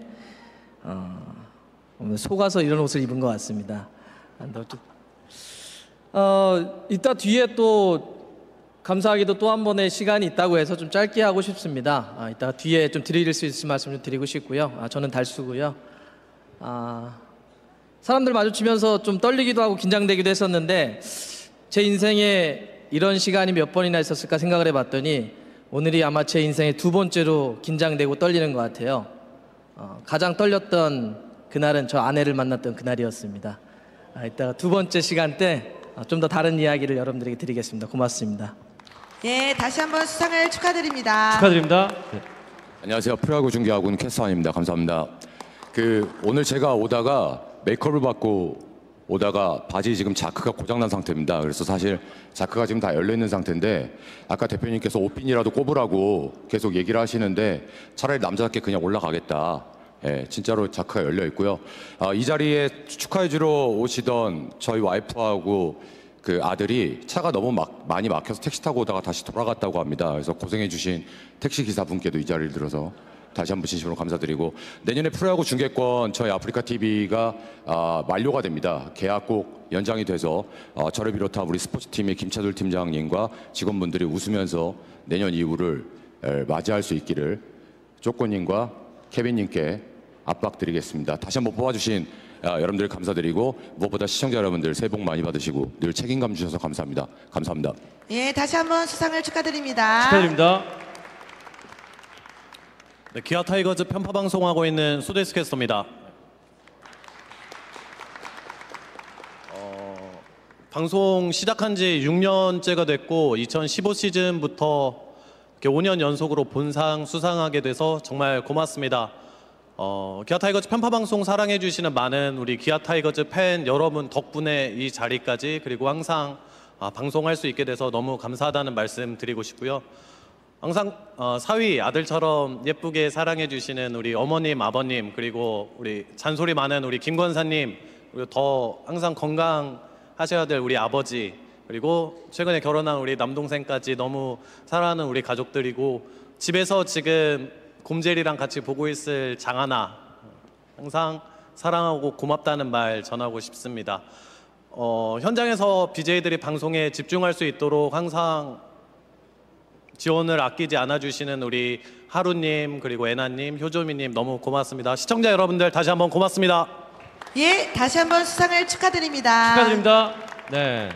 오늘 속아서 이런 옷을 입은 것 같습니다. 이따 뒤에 또 감사하게도 또 한 번의 시간이 있다고 해서 좀 짧게 하고 싶습니다. 이따 뒤에 좀 드릴 수 있을 말씀 좀 드리고 싶고요. 저는 달수고요. 사람들 마주치면서 좀 떨리기도 하고 긴장되기도 했었는데 제 인생에 이런 시간이 몇 번이나 있었을까 생각을 해봤더니 오늘이 아마 제 인생의 두 번째로 긴장되고 떨리는 것 같아요. 가장 떨렸던 그날은 저 아내를 만났던 그날이었습니다. 이따가 두 번째 시간 때 좀 더 다른 이야기를 여러분들에게 드리겠습니다. 고맙습니다. 예, 다시 한번 수상을 축하드립니다. 축하드립니다. 네. 안녕하세요. 프로야구 중계학원 캐스터입니다. 감사합니다. 오늘 제가 오다가 메이크업을 받고 오다가 바지 지금 자크가 고장난 상태입니다. 그래서 사실 자크가 지금 다 열려있는 상태인데 아까 대표님께서 옷핀이라도 꼽으라고 계속 얘기를 하시는데 차라리 남자답게 그냥 올라가겠다. 예, 진짜로 자크가 열려 있고요. 이 자리에 축하해주러 오시던 저희 와이프하고 그 아들이 차가 너무 많이 막혀서 택시 타고 오다가 다시 돌아갔다고 합니다. 그래서 고생해주신 택시 기사분께도 이 자리를 들어서 다시 한번 진심으로 감사드리고, 내년에 프로야구 중계권 저희 아프리카 TV가 만료가 됩니다. 계약 꼭 연장이 돼서 저를 비롯한 우리 스포츠팀의 김차돌 팀장님과 직원분들이 웃으면서 내년 이후를 맞이할 수 있기를 쪼꼬님과 케빈님께 압박드리겠습니다. 다시 한번 뽑아주신 여러분들 감사드리고, 무엇보다 시청자 여러분들 새해 복 많이 받으시고 늘 책임감 주셔서 감사합니다. 감사합니다. 예, 다시 한번 수상을 축하드립니다. 축하드립니다. 네, 기아 타이거즈 편파 방송하고 있는 수데스 캐스터입니다. 방송 시작한 지 6년째가 됐고 2015 시즌부터 이렇게 5년 연속으로 본상 수상하게 돼서 정말 고맙습니다. 기아 타이거즈 편파 방송 사랑해 주시는 많은 우리 기아 타이거즈 팬 여러분 덕분에 이 자리까지, 그리고 항상 방송할 수 있게 돼서 너무 감사하다는 말씀 드리고 싶고요. 항상 사위 아들처럼 예쁘게 사랑해 주시는 우리 어머님, 아버님, 그리고 우리 잔소리 많은 우리 김권사님, 그리고 더 항상 건강하셔야 될 우리 아버지, 그리고 최근에 결혼한 우리 남동생까지 너무 사랑하는 우리 가족들이고, 집에서 지금 곰젤이랑 같이 보고 있을 장하나 항상 사랑하고 고맙다는 말 전하고 싶습니다. 현장에서 BJ들이 방송에 집중할 수 있도록 항상 지원을 아끼지 않아 주시는 우리 하루님, 그리고 애나님, 효조미님 너무 고맙습니다. 시청자 여러분들 다시 한번 고맙습니다. 예, 다시 한번 수상을 축하드립니다. 축하드립니다. 네.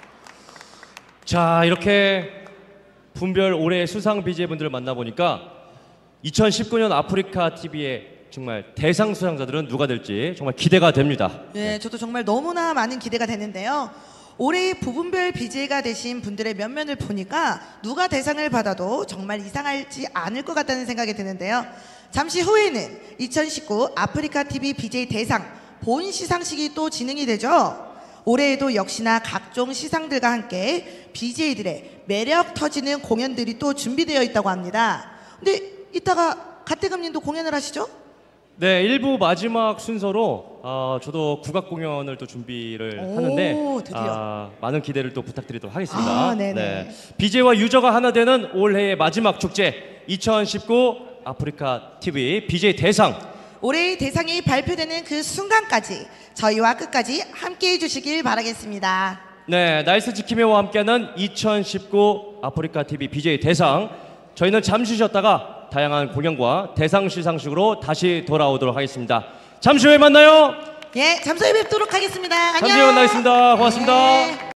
자, 이렇게 분별 올해의 수상 BJ분들을 만나보니까 2019년 아프리카 TV의 정말 대상 수상자들은 누가 될지 정말 기대가 됩니다. 네, 저도 정말 너무나 많은 기대가 되는데요. 올해의 부분별 BJ가 되신 분들의 면면을 보니까 누가 대상을 받아도 정말 이상하지 않을 것 같다는 생각이 드는데요. 잠시 후에는 2019 아프리카 TV BJ 대상 본 시상식이 또 진행이 되죠. 올해에도 역시나 각종 시상들과 함께 BJ들의 매력 터지는 공연들이 또 준비되어 있다고 합니다. 근데 이따가 가태금님도 공연을 하시죠? 네, 1부 마지막 순서로 저도 국악 공연을 또 준비를 하는데 드디어. 많은 기대를 또 부탁드리도록 하겠습니다. 네네. 네. BJ와 유저가 하나 되는 올해의 마지막 축제 2019 아프리카 TV BJ 대상. 올해의 대상이 발표되는 그 순간까지 저희와 끝까지 함께해 주시길 바라겠습니다. 네, 나이스 지킴이와 함께하는 2019 아프리카 TV BJ 대상. 저희는 잠시 쉬었다가 다양한 공연과 대상 시상식으로 다시 돌아오도록 하겠습니다. 잠시 후에 만나요. 예, 잠시 후에 뵙도록 하겠습니다. 안녕. 잠시 후에 만나겠습니다. 고맙습니다. 네.